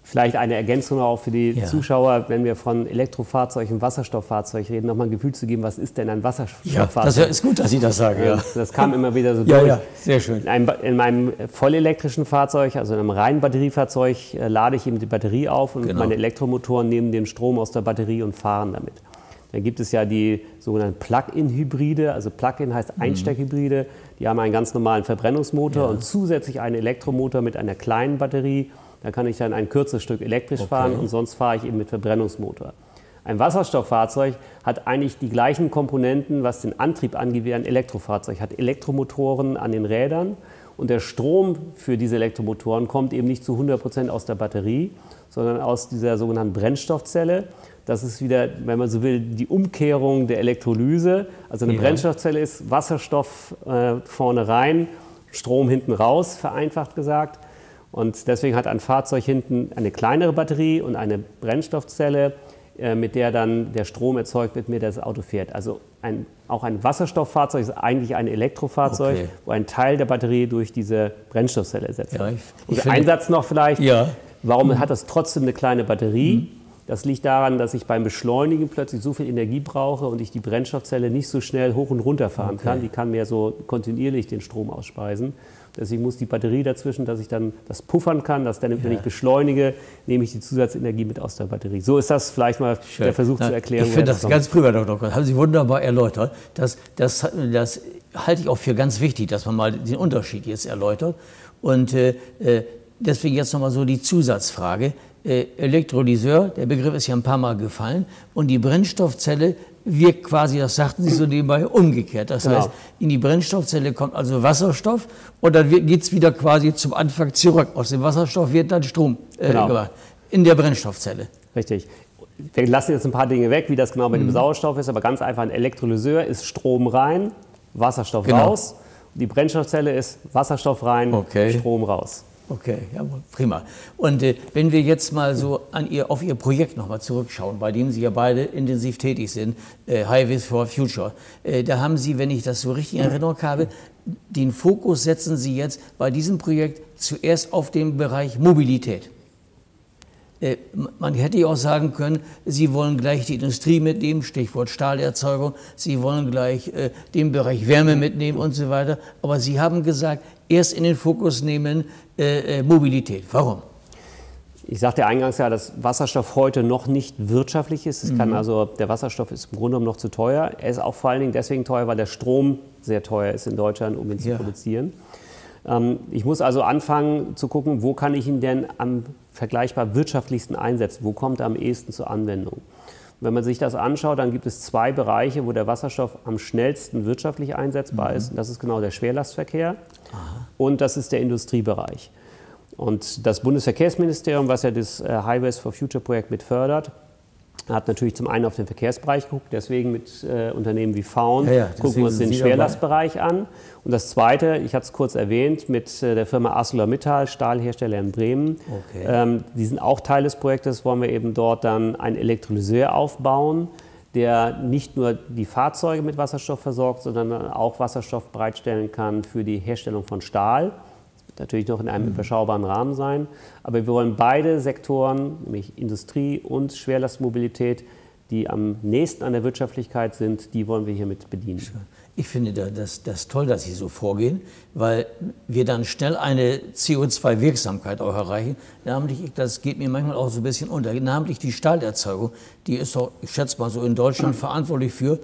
B: Vielleicht eine Ergänzung auch für die Zuschauer, wenn wir von Elektrofahrzeug und Wasserstofffahrzeug reden, nochmal ein Gefühl zu geben, was ist denn ein Wasserstofffahrzeug?
A: Ja, das ist gut, dass Sie das sagen. Ja.
B: Das kam immer wieder so durch.
A: Ja, sehr schön.
B: In meinem vollelektrischen Fahrzeug, also in einem reinen Batteriefahrzeug, lade ich eben die Batterie auf und meine Elektromotoren nehmen den Strom aus der Batterie und fahren damit. Dann gibt es ja die sogenannten Plug-in-Hybride, also Plug-in heißt Einsteckhybride, die haben einen ganz normalen Verbrennungsmotor und zusätzlich einen Elektromotor mit einer kleinen Batterie. Da kann ich dann ein kürzeres Stück elektrisch fahren und sonst fahre ich eben mit Verbrennungsmotor. Ein Wasserstofffahrzeug hat eigentlich die gleichen Komponenten, was den Antrieb angeht, wie ein Elektrofahrzeug. Hat Elektromotoren an den Rädern und der Strom für diese Elektromotoren kommt eben nicht zu 100% aus der Batterie, sondern aus dieser sogenannten Brennstoffzelle. Das ist wieder, wenn man so will, die Umkehrung der Elektrolyse. Also eine Brennstoffzelle ist Wasserstoff vorne rein, Strom hinten raus, vereinfacht gesagt. Und deswegen hat ein Fahrzeug hinten eine kleinere Batterie und eine Brennstoffzelle, mit der dann der Strom erzeugt wird, mit der das Auto fährt. Also auch ein Wasserstofffahrzeug ist eigentlich ein Elektrofahrzeug, wo ein Teil der Batterie durch diese Brennstoffzelle ersetzt wird. Und ein Satz noch vielleicht, warum hat das trotzdem eine kleine Batterie? Das liegt daran, dass ich beim Beschleunigen plötzlich so viel Energie brauche und ich die Brennstoffzelle nicht so schnell hoch und runter fahren kann. Die kann mehr so kontinuierlich den Strom ausspeisen. Deswegen muss die Batterie dazwischen, dass ich dann das puffern kann, dass dann, wenn ich beschleunige, nehme ich die Zusatzenergie mit aus der Batterie. So ist das vielleicht mal der Versuch zu erklären.
A: Ich finde das ganz prima, Dr. Koch. Haben Sie wunderbar erläutert. Das halte ich auch für ganz wichtig, dass man mal den Unterschied jetzt erläutert. Und deswegen jetzt nochmal so die Zusatzfrage. Elektrolyseur, der Begriff ist ja ein paar Mal gefallen, und die Brennstoffzelle wirkt quasi, das sagten Sie so nebenbei, umgekehrt. Das heißt, in die Brennstoffzelle kommt also Wasserstoff und dann geht es wieder quasi zum Anfang zurück. Aus dem Wasserstoff wird dann Strom gemacht, in der Brennstoffzelle.
B: Richtig. Wir lassen jetzt ein paar Dinge weg, wie das genau mit dem Sauerstoff ist, aber ganz einfach, ein Elektrolyseur ist Strom rein, Wasserstoff raus. Die Brennstoffzelle ist Wasserstoff rein, Strom raus.
A: Okay, ja, prima. Und wenn wir jetzt mal so auf Ihr Projekt nochmal zurückschauen, bei dem Sie ja beide intensiv tätig sind, Highways for Future, da haben Sie, wenn ich das so richtig in Erinnerung habe, den Fokus setzen Sie jetzt bei diesem Projekt zuerst auf den Bereich Mobilität. Man hätte ja auch sagen können, Sie wollen gleich die Industrie mitnehmen, Stichwort Stahlerzeugung, Sie wollen gleich den Bereich Wärme mitnehmen und so weiter. Aber Sie haben gesagt, erst in den Fokus nehmen Mobilität. Warum?
B: Ich sagte eingangs ja, dass Wasserstoff heute noch nicht wirtschaftlich ist. Es kann also, der Wasserstoff ist im Grunde genommen noch zu teuer. Er ist auch vor allen Dingen deswegen teuer, weil der Strom sehr teuer ist in Deutschland, um ihn zu produzieren. Ich muss also anfangen zu gucken, wo kann ich ihn denn am vergleichbar wirtschaftlichsten einsetzen? Wo kommt er am ehesten zur Anwendung? Wenn man sich das anschaut, dann gibt es zwei Bereiche, wo der Wasserstoff am schnellsten wirtschaftlich einsetzbar ist. Und das ist genau der Schwerlastverkehr und das ist der Industriebereich. Und das Bundesverkehrsministerium, was ja das Highways for Future Projekt mit fördert, hat natürlich zum einen auf den Verkehrsbereich geguckt, deswegen mit Unternehmen wie Faun gucken wir uns den Schwerlastbereich an. Und das Zweite, ich hatte es kurz erwähnt, mit der Firma ArcelorMittal, Stahlhersteller in Bremen. Die sind auch Teil des Projektes, wollen wir eben dort dann einen Elektrolyseur aufbauen, der nicht nur die Fahrzeuge mit Wasserstoff versorgt, sondern auch Wasserstoff bereitstellen kann für die Herstellung von Stahl. Natürlich noch in einem überschaubaren Rahmen sein. Aber wir wollen beide Sektoren, nämlich Industrie und Schwerlastmobilität, die am nächsten an der Wirtschaftlichkeit sind, die wollen wir hiermit bedienen.
A: Ich finde das toll, dass Sie so vorgehen, weil wir dann schnell eine CO2-Wirksamkeit auch erreichen. Namentlich, das geht mir manchmal auch so ein bisschen unter, namentlich die Stahlerzeugung, die ist doch, ich schätze mal so in Deutschland verantwortlich für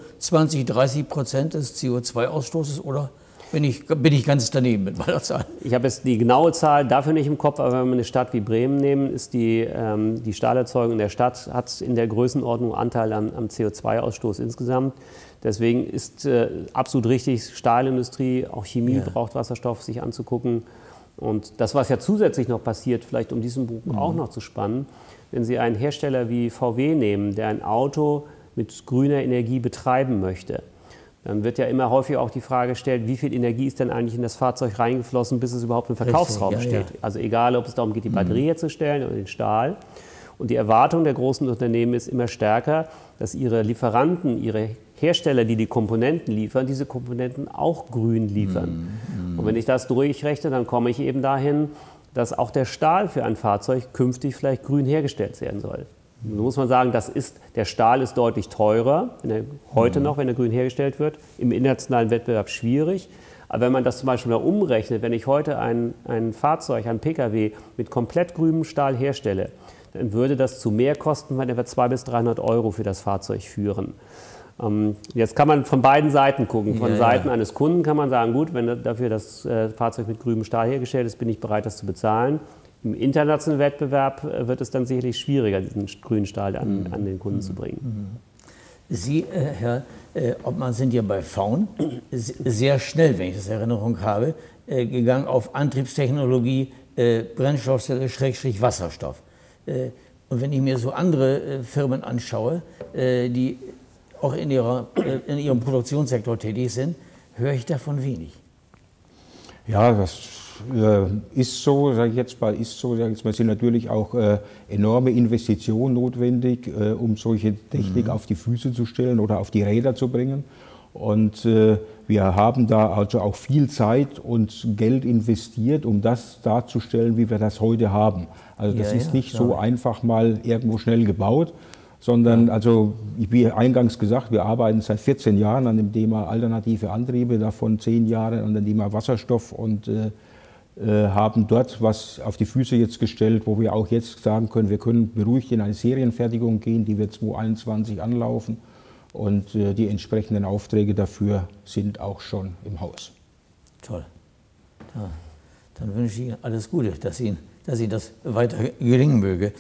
A: 20–30% des CO2-Ausstoßes, oder? Bin ich ganz daneben mit meiner Zahl.
B: Ich habe jetzt die genaue Zahl dafür nicht im Kopf, aber wenn wir eine Stadt wie Bremen nehmen, ist die Stahlerzeugung in der Stadt hat in der Größenordnung Anteil am CO2-Ausstoß insgesamt. Deswegen ist absolut richtig, Stahlindustrie, auch Chemie braucht Wasserstoff, sich anzugucken. Und das, was ja zusätzlich noch passiert, vielleicht um diesen Bogen auch noch zu spannen, wenn Sie einen Hersteller wie VW nehmen, der ein Auto mit grüner Energie betreiben möchte, dann wird ja immer häufig auch die Frage gestellt, wie viel Energie ist denn eigentlich in das Fahrzeug reingeflossen, bis es überhaupt im Verkaufsraum steht. Also egal, ob es darum geht, die Batterie herzustellen oder den Stahl. Und die Erwartung der großen Unternehmen ist immer stärker, dass ihre Lieferanten, ihre Hersteller, die die Komponenten liefern, diese Komponenten auch grün liefern. Und wenn ich das durchrechne, dann komme ich eben dahin, dass auch der Stahl für ein Fahrzeug künftig vielleicht grün hergestellt werden soll. Da muss man sagen, der Stahl ist deutlich teurer, wenn er grün hergestellt wird, im internationalen Wettbewerb schwierig. Aber wenn man das zum Beispiel mal umrechnet, wenn ich heute ein Fahrzeug, ein Pkw mit komplett grünem Stahl herstelle, dann würde das zu Mehrkosten von etwa 200 bis 300 € für das Fahrzeug führen. Jetzt kann man von beiden Seiten gucken. Von Seiten eines Kunden kann man sagen, gut, wenn dafür das Fahrzeug mit grünem Stahl hergestellt ist, bin ich bereit, das zu bezahlen. Im internationalen Wettbewerb wird es dann sicherlich schwieriger, diesen grünen Stahl an den Kunden zu bringen.
A: Sie, Herr Obmann, sind ja bei Faun sehr schnell, wenn ich das in Erinnerung habe, gegangen auf Antriebstechnologie, Brennstoffzelle, Wasserstoff. Und wenn ich mir so andere Firmen anschaue, die auch in ihrem Produktionssektor tätig sind, höre ich davon wenig.
C: Ja, das ist so, sage ich jetzt mal, es sind natürlich auch enorme Investitionen notwendig, um solche Technik auf die Füße zu stellen oder auf die Räder zu bringen. Und wir haben da also auch viel Zeit und Geld investiert, um das darzustellen, wie wir das heute haben. Also das ist nicht so einfach mal irgendwo schnell gebaut, sondern, also wie eingangs gesagt, wir arbeiten seit 14 Jahren an dem Thema alternative Antriebe, davon 10 Jahre an dem Thema Wasserstoff und haben dort was auf die Füße jetzt gestellt, wo wir auch jetzt sagen können, wir können beruhigt in eine Serienfertigung gehen, die wird 2021 anlaufen und die entsprechenden Aufträge dafür sind auch schon im Haus.
A: Toll. Ja, dann wünsche ich Ihnen alles Gute, dass Ihnen das weiter gelingen möge.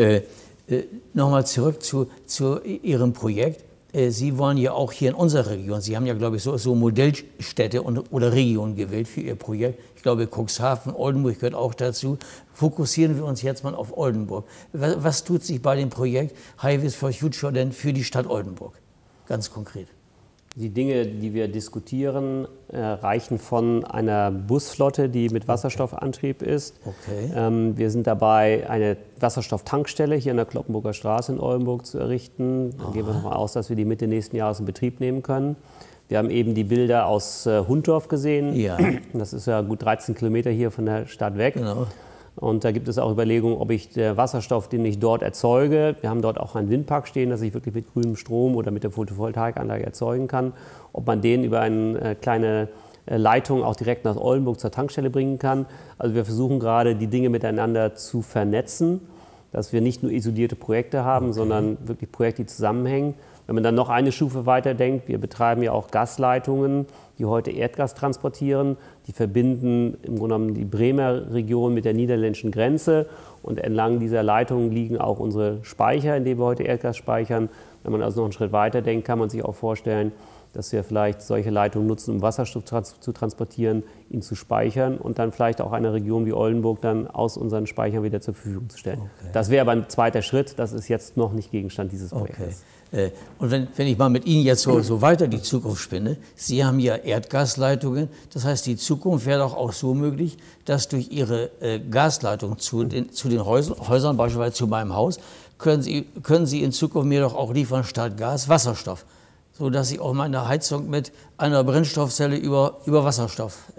A: Nochmal zurück zu Ihrem Projekt. Sie wollen ja auch hier in unserer Region, Sie haben ja, glaube ich, so Modellstädte oder Regionen gewählt für Ihr Projekt. Ich glaube, Cuxhaven, Oldenburg gehört auch dazu. Fokussieren wir uns jetzt mal auf Oldenburg. Was tut sich bei dem Projekt Highways for Future denn für die Stadt Oldenburg? Ganz konkret.
B: Die Dinge, die wir diskutieren, reichen von einer Busflotte, die mit Wasserstoffantrieb ist.
A: Okay.
B: Wir sind dabei, eine Wasserstofftankstelle hier an der Kloppenburger Straße in Oldenburg zu errichten. Dann gehen wir davon aus, dass wir die Mitte nächsten Jahres in Betrieb nehmen können. Wir haben eben die Bilder aus Hundorf gesehen.
A: Ja.
B: Das ist ja gut 13 Kilometer hier von der Stadt weg.
A: Genau.
B: Und da gibt es auch Überlegungen, ob ich den Wasserstoff, den ich dort erzeuge, wir haben dort auch einen Windpark stehen, dass ich wirklich mit grünem Strom oder mit der Photovoltaikanlage erzeugen kann, ob man den über eine kleine Leitung auch direkt nach Oldenburg zur Tankstelle bringen kann. Also wir versuchen gerade, die Dinge miteinander zu vernetzen, dass wir nicht nur isolierte Projekte haben, sondern wirklich Projekte, die zusammenhängen. Wenn man dann noch eine Stufe weiter denkt, wir betreiben ja auch Gasleitungen, die heute Erdgas transportieren. Die verbinden im Grunde genommen die Bremer Region mit der niederländischen Grenze. Und entlang dieser Leitungen liegen auch unsere Speicher, in denen wir heute Erdgas speichern. Wenn man also noch einen Schritt weiter denkt, kann man sich auch vorstellen, dass wir vielleicht solche Leitungen nutzen, um Wasserstoff zu transportieren, ihn zu speichern und dann vielleicht auch eine Region wie Oldenburg dann aus unseren Speichern wieder zur Verfügung zu stellen. Okay. Das wäre aber ein zweiter Schritt, das ist jetzt noch nicht Gegenstand dieses Projektes.
A: Okay. Und wenn ich mal mit Ihnen jetzt so weiter die Zukunft spinne, Sie haben ja Erdgasleitungen, das heißt, die Zukunft wäre doch auch so möglich, dass durch Ihre Gasleitung zu den Häusern, beispielsweise zu meinem Haus, können Sie in Zukunft mir doch auch liefern statt Gas Wasserstoff, sodass ich auch meine Heizung mit einer Brennstoffzelle über Wasserstoff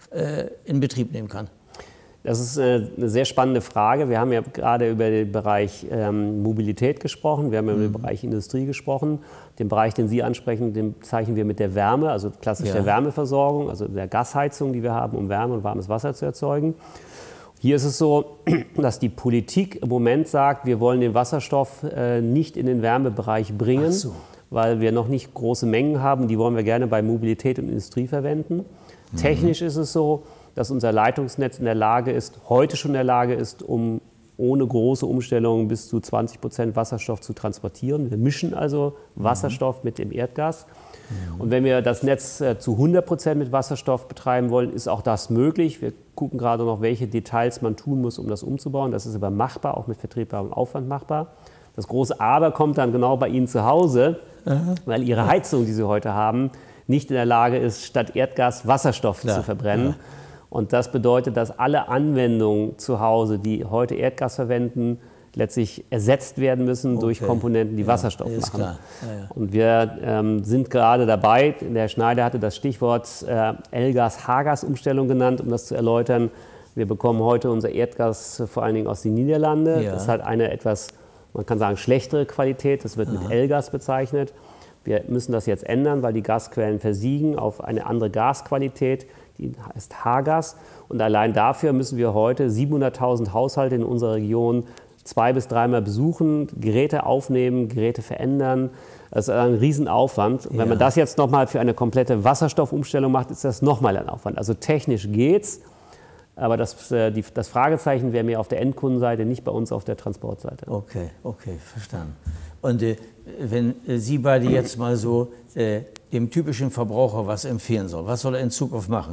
A: in Betrieb nehmen kann.
B: Das ist eine sehr spannende Frage. Wir haben ja gerade über den Bereich Mobilität gesprochen, wir haben über den Bereich Industrie gesprochen. Den Bereich, den Sie ansprechen, den bezeichnen wir mit der Wärme, also klassisch der Wärmeversorgung, also der Gasheizung, die wir haben, um Wärme und warmes Wasser zu erzeugen. Hier ist es so, dass die Politik im Moment sagt, wir wollen den Wasserstoff nicht in den Wärmebereich bringen, weil wir noch nicht große Mengen haben. Die wollen wir gerne bei Mobilität und Industrie verwenden. Technisch ist es so, dass unser Leitungsnetz heute schon in der Lage ist, um ohne große Umstellungen bis zu 20% Wasserstoff zu transportieren. Wir mischen also Wasserstoff mit dem Erdgas. Und wenn wir das Netz zu 100% mit Wasserstoff betreiben wollen, ist auch das möglich. Wir gucken gerade noch, welche Details man tun muss, um das umzubauen. Das ist aber machbar, auch mit vertretbarem Aufwand machbar. Das große Aber kommt dann genau bei Ihnen zu Hause, weil Ihre Heizung, die Sie heute haben, nicht in der Lage ist, statt Erdgas Wasserstoff zu verbrennen. Und das bedeutet, dass alle Anwendungen zu Hause, die heute Erdgas verwenden, letztlich ersetzt werden müssen durch Komponenten, die Wasserstoff machen. Und wir sind gerade dabei, der Herr Schneider hatte das Stichwort L-Gas-H-Gas-Umstellung genannt, um das zu erläutern. Wir bekommen heute unser Erdgas vor allen Dingen aus den Niederlanden.
A: Ja.
B: Das hat eine etwas, man kann sagen, schlechtere Qualität. Das wird mit L-Gas bezeichnet. Wir müssen das jetzt ändern, weil die Gasquellen versiegen auf eine andere Gasqualität, die heißt H-Gas. Und allein dafür müssen wir heute 700.000 Haushalte in unserer Region 2- bis 3-mal besuchen, Geräte aufnehmen, Geräte verändern. Das ist ein Riesenaufwand. Und wenn man das jetzt nochmal für eine komplette Wasserstoffumstellung macht, ist das nochmal ein Aufwand. Also technisch geht's, aber das Fragezeichen wäre mehr auf der Endkundenseite, nicht bei uns auf der Transportseite.
A: Okay, verstanden. Und wenn Sie beide jetzt mal so dem typischen Verbraucher was empfehlen sollen, was soll er in Zukunft machen?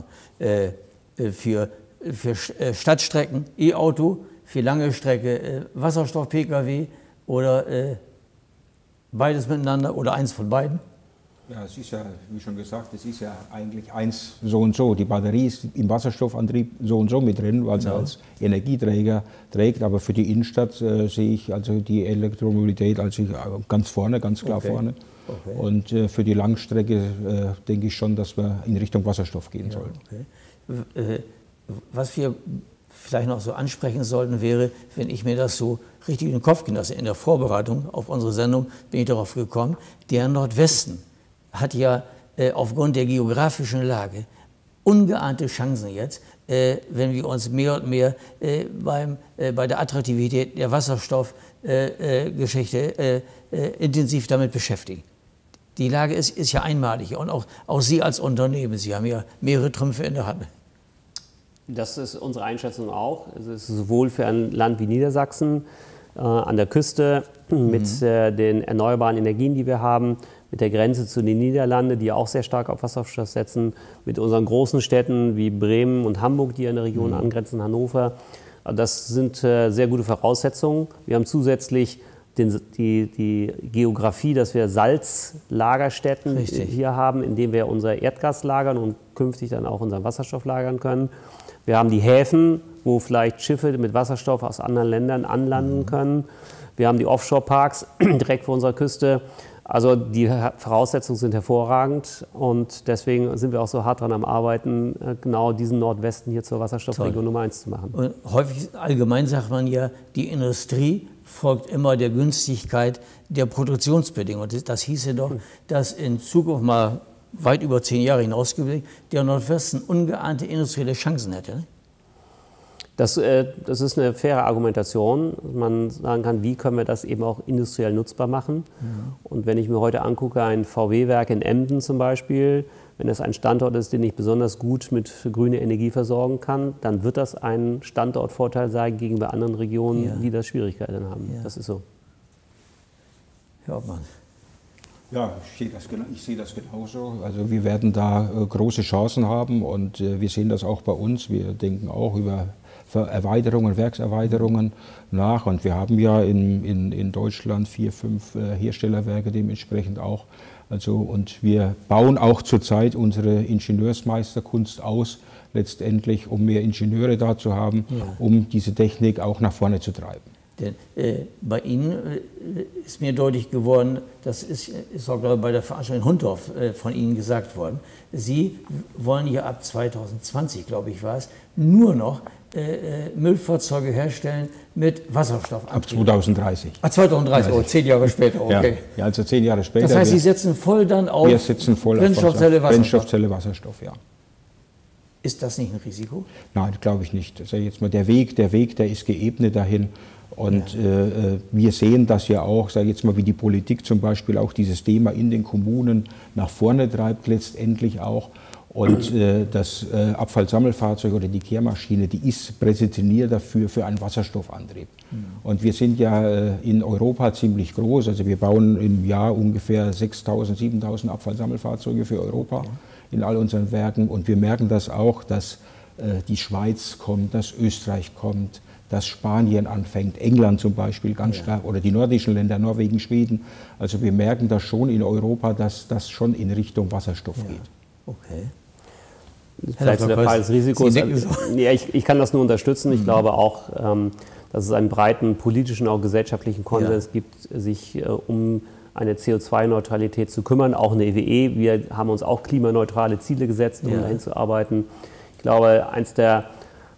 A: Für Stadtstrecken E-Auto, für lange Strecke Wasserstoff-Pkw oder beides miteinander oder eins von beiden?
C: Ja, es ist ja, wie schon gesagt, es ist ja eigentlich eins so und so. Die Batterie ist im Wasserstoffantrieb so und so mit drin, weil sie als Energieträger trägt. Aber für die Innenstadt sehe ich also die Elektromobilität also ganz vorne, ganz klar vorne. Okay. Und für die Langstrecke denke ich schon, dass wir in Richtung Wasserstoff gehen sollten.
A: Okay. Was wir vielleicht noch so ansprechen sollten, wäre, wenn ich mir das so richtig in den Kopf genosse, in der Vorbereitung auf unsere Sendung bin ich darauf gekommen, der Nordwesten hat ja aufgrund der geografischen Lage ungeahnte Chancen jetzt, wenn wir uns mehr und mehr bei der Attraktivität der Wasserstoffgeschichte intensiv damit beschäftigen. Die Lage ist ja einmalig und auch Sie als Unternehmen, Sie haben ja mehrere Trümpfe in der Hand.
B: Das ist unsere Einschätzung auch. Es ist sowohl für ein Land wie Niedersachsen an der Küste mit den erneuerbaren Energien, die wir haben, mit der Grenze zu den Niederlanden, die auch sehr stark auf Wasserstoff setzen, mit unseren großen Städten wie Bremen und Hamburg, die an der Region angrenzen, Hannover. Das sind sehr gute Voraussetzungen. Wir haben zusätzlich die Geografie, dass wir Salzlagerstätten hier haben, in denen wir unser Erdgas lagern und künftig dann auch unseren Wasserstoff lagern können. Wir haben die Häfen, wo vielleicht Schiffe mit Wasserstoff aus anderen Ländern anlanden können. Wir haben die Offshore-Parks direkt vor unserer Küste. Also die Voraussetzungen sind hervorragend und deswegen sind wir auch so hart dran am Arbeiten, genau diesen Nordwesten hier zur Wasserstoffregion Nummer 1 zu machen.
A: Und häufig allgemein sagt man ja, die Industrie folgt immer der Günstigkeit der Produktionsbedingungen. Das hieße doch, dass in Zukunft mal weit über 10 Jahre hinausgeblickt der Nordwesten ungeahnte industrielle Chancen hätte. Ne?
B: Das ist eine faire Argumentation. Man sagen kann, wie können wir das eben auch industriell nutzbar machen. Und wenn ich mir heute angucke, ein VW-Werk in Emden zum Beispiel, wenn das ein Standort ist, den ich besonders gut mit grüner Energie versorgen kann, dann wird das ein Standortvorteil sein gegenüber anderen Regionen, die das Schwierigkeiten haben. Ja. Das ist so.
A: Herr Obmann.
C: Ja, ich sehe das genauso. Also wir werden da große Chancen haben und wir sehen das auch bei uns. Wir denken auch über Erweiterungen, Werkserweiterungen nach und wir haben ja in Deutschland 4, 5 Herstellerwerke dementsprechend auch. Also, und wir bauen auch zurzeit unsere Ingenieursmeisterkunst aus, letztendlich, um mehr Ingenieure da zu haben, um diese Technik auch nach vorne zu treiben.
A: Denn bei Ihnen ist mir deutlich geworden, das ist auch glaube ich, bei der Veranstaltung in Hundorf von Ihnen gesagt worden, Sie wollen ja ab 2020, glaube ich war es, nur noch Müllfahrzeuge herstellen mit Wasserstoff.
C: Ab 2030.
A: Ab 2030, oh, 10 Jahre später, okay.
C: Ja, also 10 Jahre später.
A: Das heißt, Sie setzen voll dann auf
C: Brennstoffzelle, Wasserstoff. Wasserstoff, ja.
A: Ist das nicht ein Risiko?
C: Nein, glaube ich nicht. Also jetzt mal der Weg, der ist geebnet dahin. Und wir sehen das ja auch, sage ich jetzt mal, wie die Politik zum Beispiel auch dieses Thema in den Kommunen nach vorne treibt, letztendlich auch. Und das Abfallsammelfahrzeug oder die Kehrmaschine, die ist prädestiniert dafür für einen Wasserstoffantrieb. Und wir sind ja in Europa ziemlich groß, also wir bauen im Jahr ungefähr 6.000, 7.000 Abfallsammelfahrzeuge für Europa in all unseren Werken. Und wir merken das auch, dass die Schweiz kommt, dass Österreich kommt, dass Spanien anfängt, England zum Beispiel ganz stark, oder die nordischen Länder, Norwegen, Schweden. Also wir merken das schon in Europa, dass das schon in Richtung Wasserstoff geht.
A: Okay.
B: Vielleicht der Fall des Risikos. Ja, ich kann das nur unterstützen. Ich glaube auch, dass es einen breiten politischen, auch gesellschaftlichen Konsens gibt, sich um eine CO2-Neutralität zu kümmern. Auch eine EWE. Wir haben uns auch klimaneutrale Ziele gesetzt, um dahin zu arbeiten. Ich glaube, eins der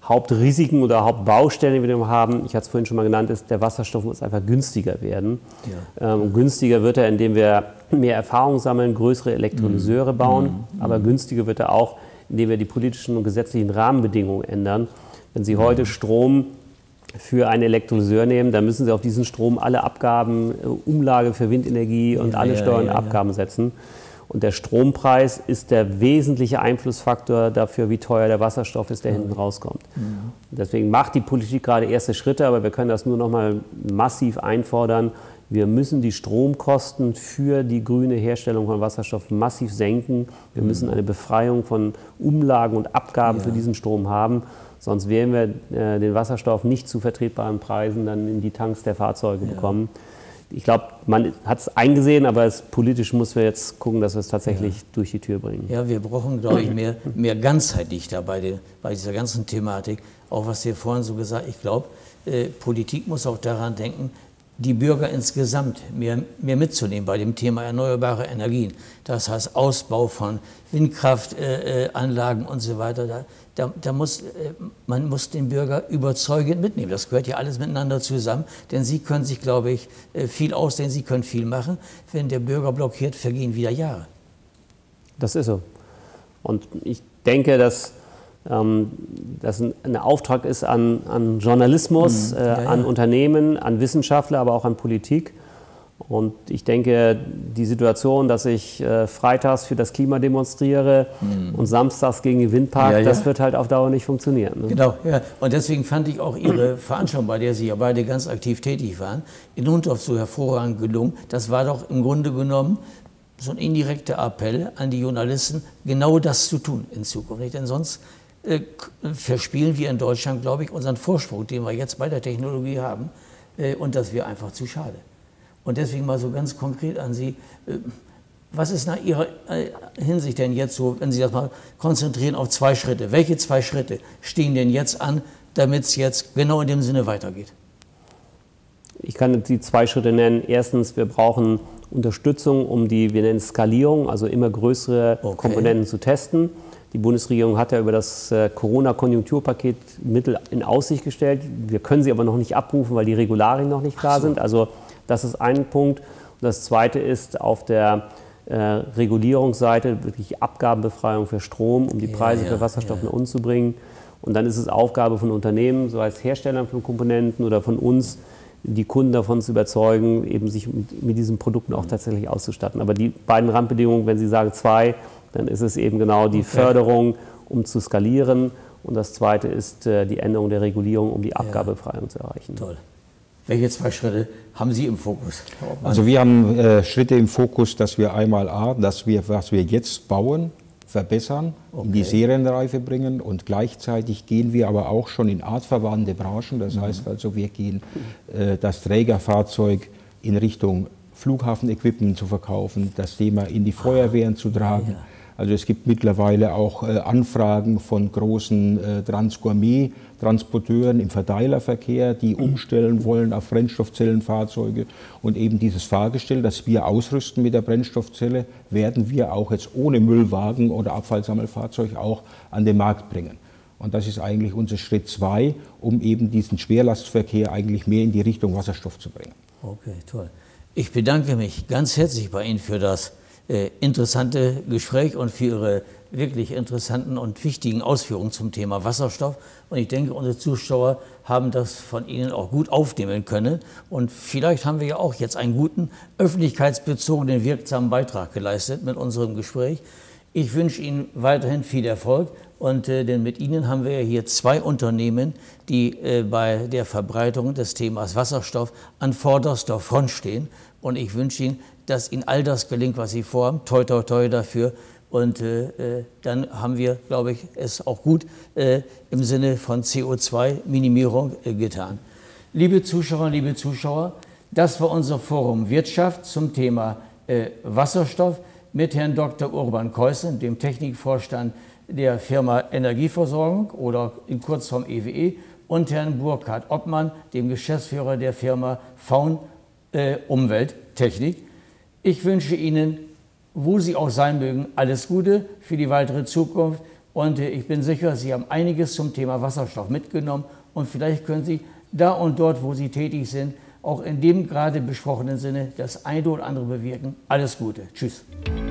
B: Hauptrisiken oder Hauptbaustellen, die wir haben, ich hatte es vorhin schon mal genannt, ist, der Wasserstoff muss einfach günstiger werden. Ja. Günstiger wird er, indem wir mehr Erfahrung sammeln, größere Elektrolyseure bauen, aber günstiger wird er auch, indem wir die politischen und gesetzlichen Rahmenbedingungen ändern. Wenn Sie heute Strom für einen Elektrolyseur nehmen, dann müssen Sie auf diesen Strom alle Abgaben, Umlage für Windenergie und alle Steuern und Abgaben setzen. Und der Strompreis ist der wesentliche Einflussfaktor dafür, wie teuer der Wasserstoff ist, der hinten rauskommt. Deswegen macht die Politik gerade erste Schritte, aber wir können das nur noch mal massiv einfordern. Wir müssen die Stromkosten für die grüne Herstellung von Wasserstoff massiv senken. Wir müssen eine Befreiung von Umlagen und Abgaben für diesen Strom haben. Sonst werden wir den Wasserstoff nicht zu vertretbaren Preisen dann in die Tanks der Fahrzeuge bekommen. Ich glaube, man hat es eingesehen, aber politisch müssen wir jetzt gucken, dass wir es tatsächlich durch die Tür bringen.
A: Ja, wir brauchen, glaube ich, mehr ganzheitlich da bei dieser ganzen Thematik. Auch was wir vorhin so gesagt haben, ich glaube, Politik muss auch daran denken, die Bürger insgesamt mehr mitzunehmen bei dem Thema erneuerbare Energien. Das heißt Ausbau von Windkraftanlagen und so weiter. Man muss den Bürger überzeugend mitnehmen. Das gehört ja alles miteinander zusammen. Denn Sie können sich, glaube ich, viel ausdehnen, Sie können viel machen. Wenn der Bürger blockiert, vergehen wieder Jahre.
B: Das ist so. Und ich denke, dass das ein Auftrag ist an Journalismus, an Unternehmen, an Wissenschaftler, aber auch an Politik. Und ich denke, die Situation, dass ich freitags für das Klima demonstriere und samstags gegen den Windpark, das wird halt auf Dauer nicht funktionieren. Ne?
A: Genau, ja. Und deswegen fand ich auch Ihre Veranstaltung, bei der Sie ja beide ganz aktiv tätig waren, in Hundorf so hervorragend gelungen. Das war doch im Grunde genommen so ein indirekter Appell an die Journalisten, genau das zu tun in Zukunft. Denn sonst verspielen wir in Deutschland, glaube ich, unseren Vorsprung, den wir jetzt bei der Technologie haben. Und das wäre einfach zu schade. Und deswegen mal so ganz konkret an Sie, was ist nach Ihrer Hinsicht denn jetzt so, wenn Sie das mal konzentrieren auf 2 Schritte, welche 2 Schritte stehen denn jetzt an, damit es jetzt genau in dem Sinne weitergeht?
B: Ich kann die 2 Schritte nennen. Erstens, wir brauchen Unterstützung, um die, wir nennen es Skalierung, also immer größere Komponenten zu testen. Die Bundesregierung hat ja über das Corona-Konjunkturpaket Mittel in Aussicht gestellt. Wir können sie aber noch nicht abrufen, weil die Regularien noch nicht klar sind. Also das ist ein Punkt. Und das Zweite ist auf der Regulierungsseite wirklich Abgabenbefreiung für Strom, um die Preise für Wasserstoff nach unten zu bringen. Und dann ist es Aufgabe von Unternehmen, sei es Herstellern von Komponenten oder von uns, die Kunden davon zu überzeugen, eben sich mit diesen Produkten auch tatsächlich auszustatten. Aber die beiden Randbedingungen, wenn Sie sagen 2, dann ist es eben genau die Förderung, um zu skalieren. Und das Zweite ist die Änderung der Regulierung, um die Abgabebefreiung zu erreichen.
A: Toll. Welche 2 Schritte haben Sie im Fokus?
C: Also wir haben Schritte im Fokus, dass wir einmal was wir jetzt bauen, verbessern, in die Serienreife bringen, und gleichzeitig gehen wir aber auch schon in artverwandte Branchen. Das heißt also, wir gehen das Trägerfahrzeug in Richtung Flughafenequipment zu verkaufen, das Thema in die Feuerwehren zu tragen. Also es gibt mittlerweile auch Anfragen von großen Transgourmet-Transporteuren im Verteilerverkehr, die umstellen wollen auf Brennstoffzellenfahrzeuge, und eben dieses Fahrgestell, das wir ausrüsten mit der Brennstoffzelle, werden wir auch jetzt ohne Müllwagen oder Abfallsammelfahrzeug auch an den Markt bringen. Und das ist eigentlich unser Schritt 2, um eben diesen Schwerlastverkehr eigentlich mehr in die Richtung Wasserstoff zu bringen.
A: Okay, toll. Ich bedanke mich ganz herzlich bei Ihnen für das interessante Gespräch und für Ihre wirklich interessanten und wichtigen Ausführungen zum Thema Wasserstoff. Und ich denke, unsere Zuschauer haben das von Ihnen auch gut aufnehmen können. Und vielleicht haben wir ja auch jetzt einen guten, öffentlichkeitsbezogenen, wirksamen Beitrag geleistet mit unserem Gespräch. Ich wünsche Ihnen weiterhin viel Erfolg. Denn mit Ihnen haben wir ja hier 2 Unternehmen, die bei der Verbreitung des Themas Wasserstoff an vorderster Front stehen. Und ich wünsche Ihnen, dass Ihnen all das gelingt, was Sie vorhaben. Toi, toi, toi dafür. Und dann haben wir, glaube ich, es auch gut im Sinne von CO2-Minimierung getan. Liebe Zuschauerinnen, liebe Zuschauer, das war unser Forum Wirtschaft zum Thema Wasserstoff mit Herrn Dr. Urban Keußen, dem Technikvorstand der Firma Energieversorgung oder in Kurzform EWE, und Herrn Burkhard Obmann, dem Geschäftsführer der Firma Faun Umwelttechnik. Ich wünsche Ihnen, wo Sie auch sein mögen, alles Gute für die weitere Zukunft Und ich bin sicher, Sie haben einiges zum Thema Wasserstoff mitgenommen und vielleicht können Sie da und dort, wo Sie tätig sind, auch in dem gerade besprochenen Sinne das eine oder andere bewirken. Alles Gute. Tschüss.